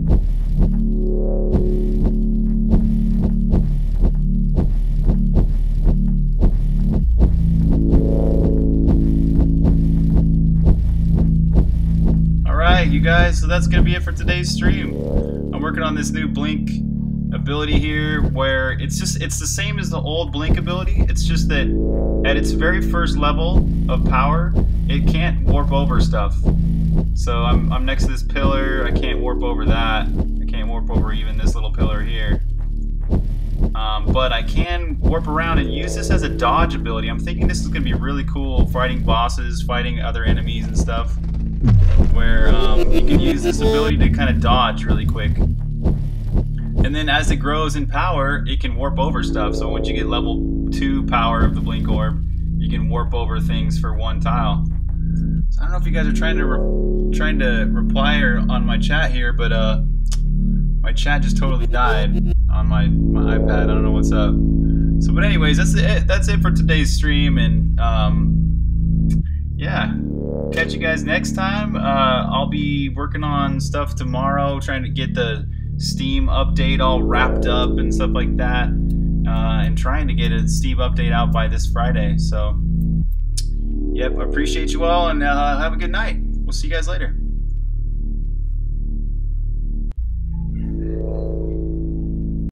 Alright, you guys, so that's going to be it for today's stream. I'm working on this new blink ability here where it's the same as the old blink ability. It's just that at its very first level of power, it can't warp over stuff. So I'm next to this pillar. I can't warp over that. I can't warp over even this little pillar here. But I can warp around and use this as a dodge ability. I'm thinking this is going to be really cool fighting bosses, fighting other enemies and stuff, where you can use this ability to kind of dodge really quick. And then as it grows in power, it can warp over stuff. So once you get level 2 power of the blink orb, you can warp over things for one tile. So I don't know if you guys are trying to reply on my chat here, but my chat just totally died on my iPad. I don't know what's up. So, but anyways, that's it for today's stream, and yeah, catch you guys next time. I'll be working on stuff tomorrow, trying to get the Steam update all wrapped up and stuff like that, and trying to get a Steam update out by this Friday. So, yep, I appreciate you all, and have a good night. We'll see you guys later.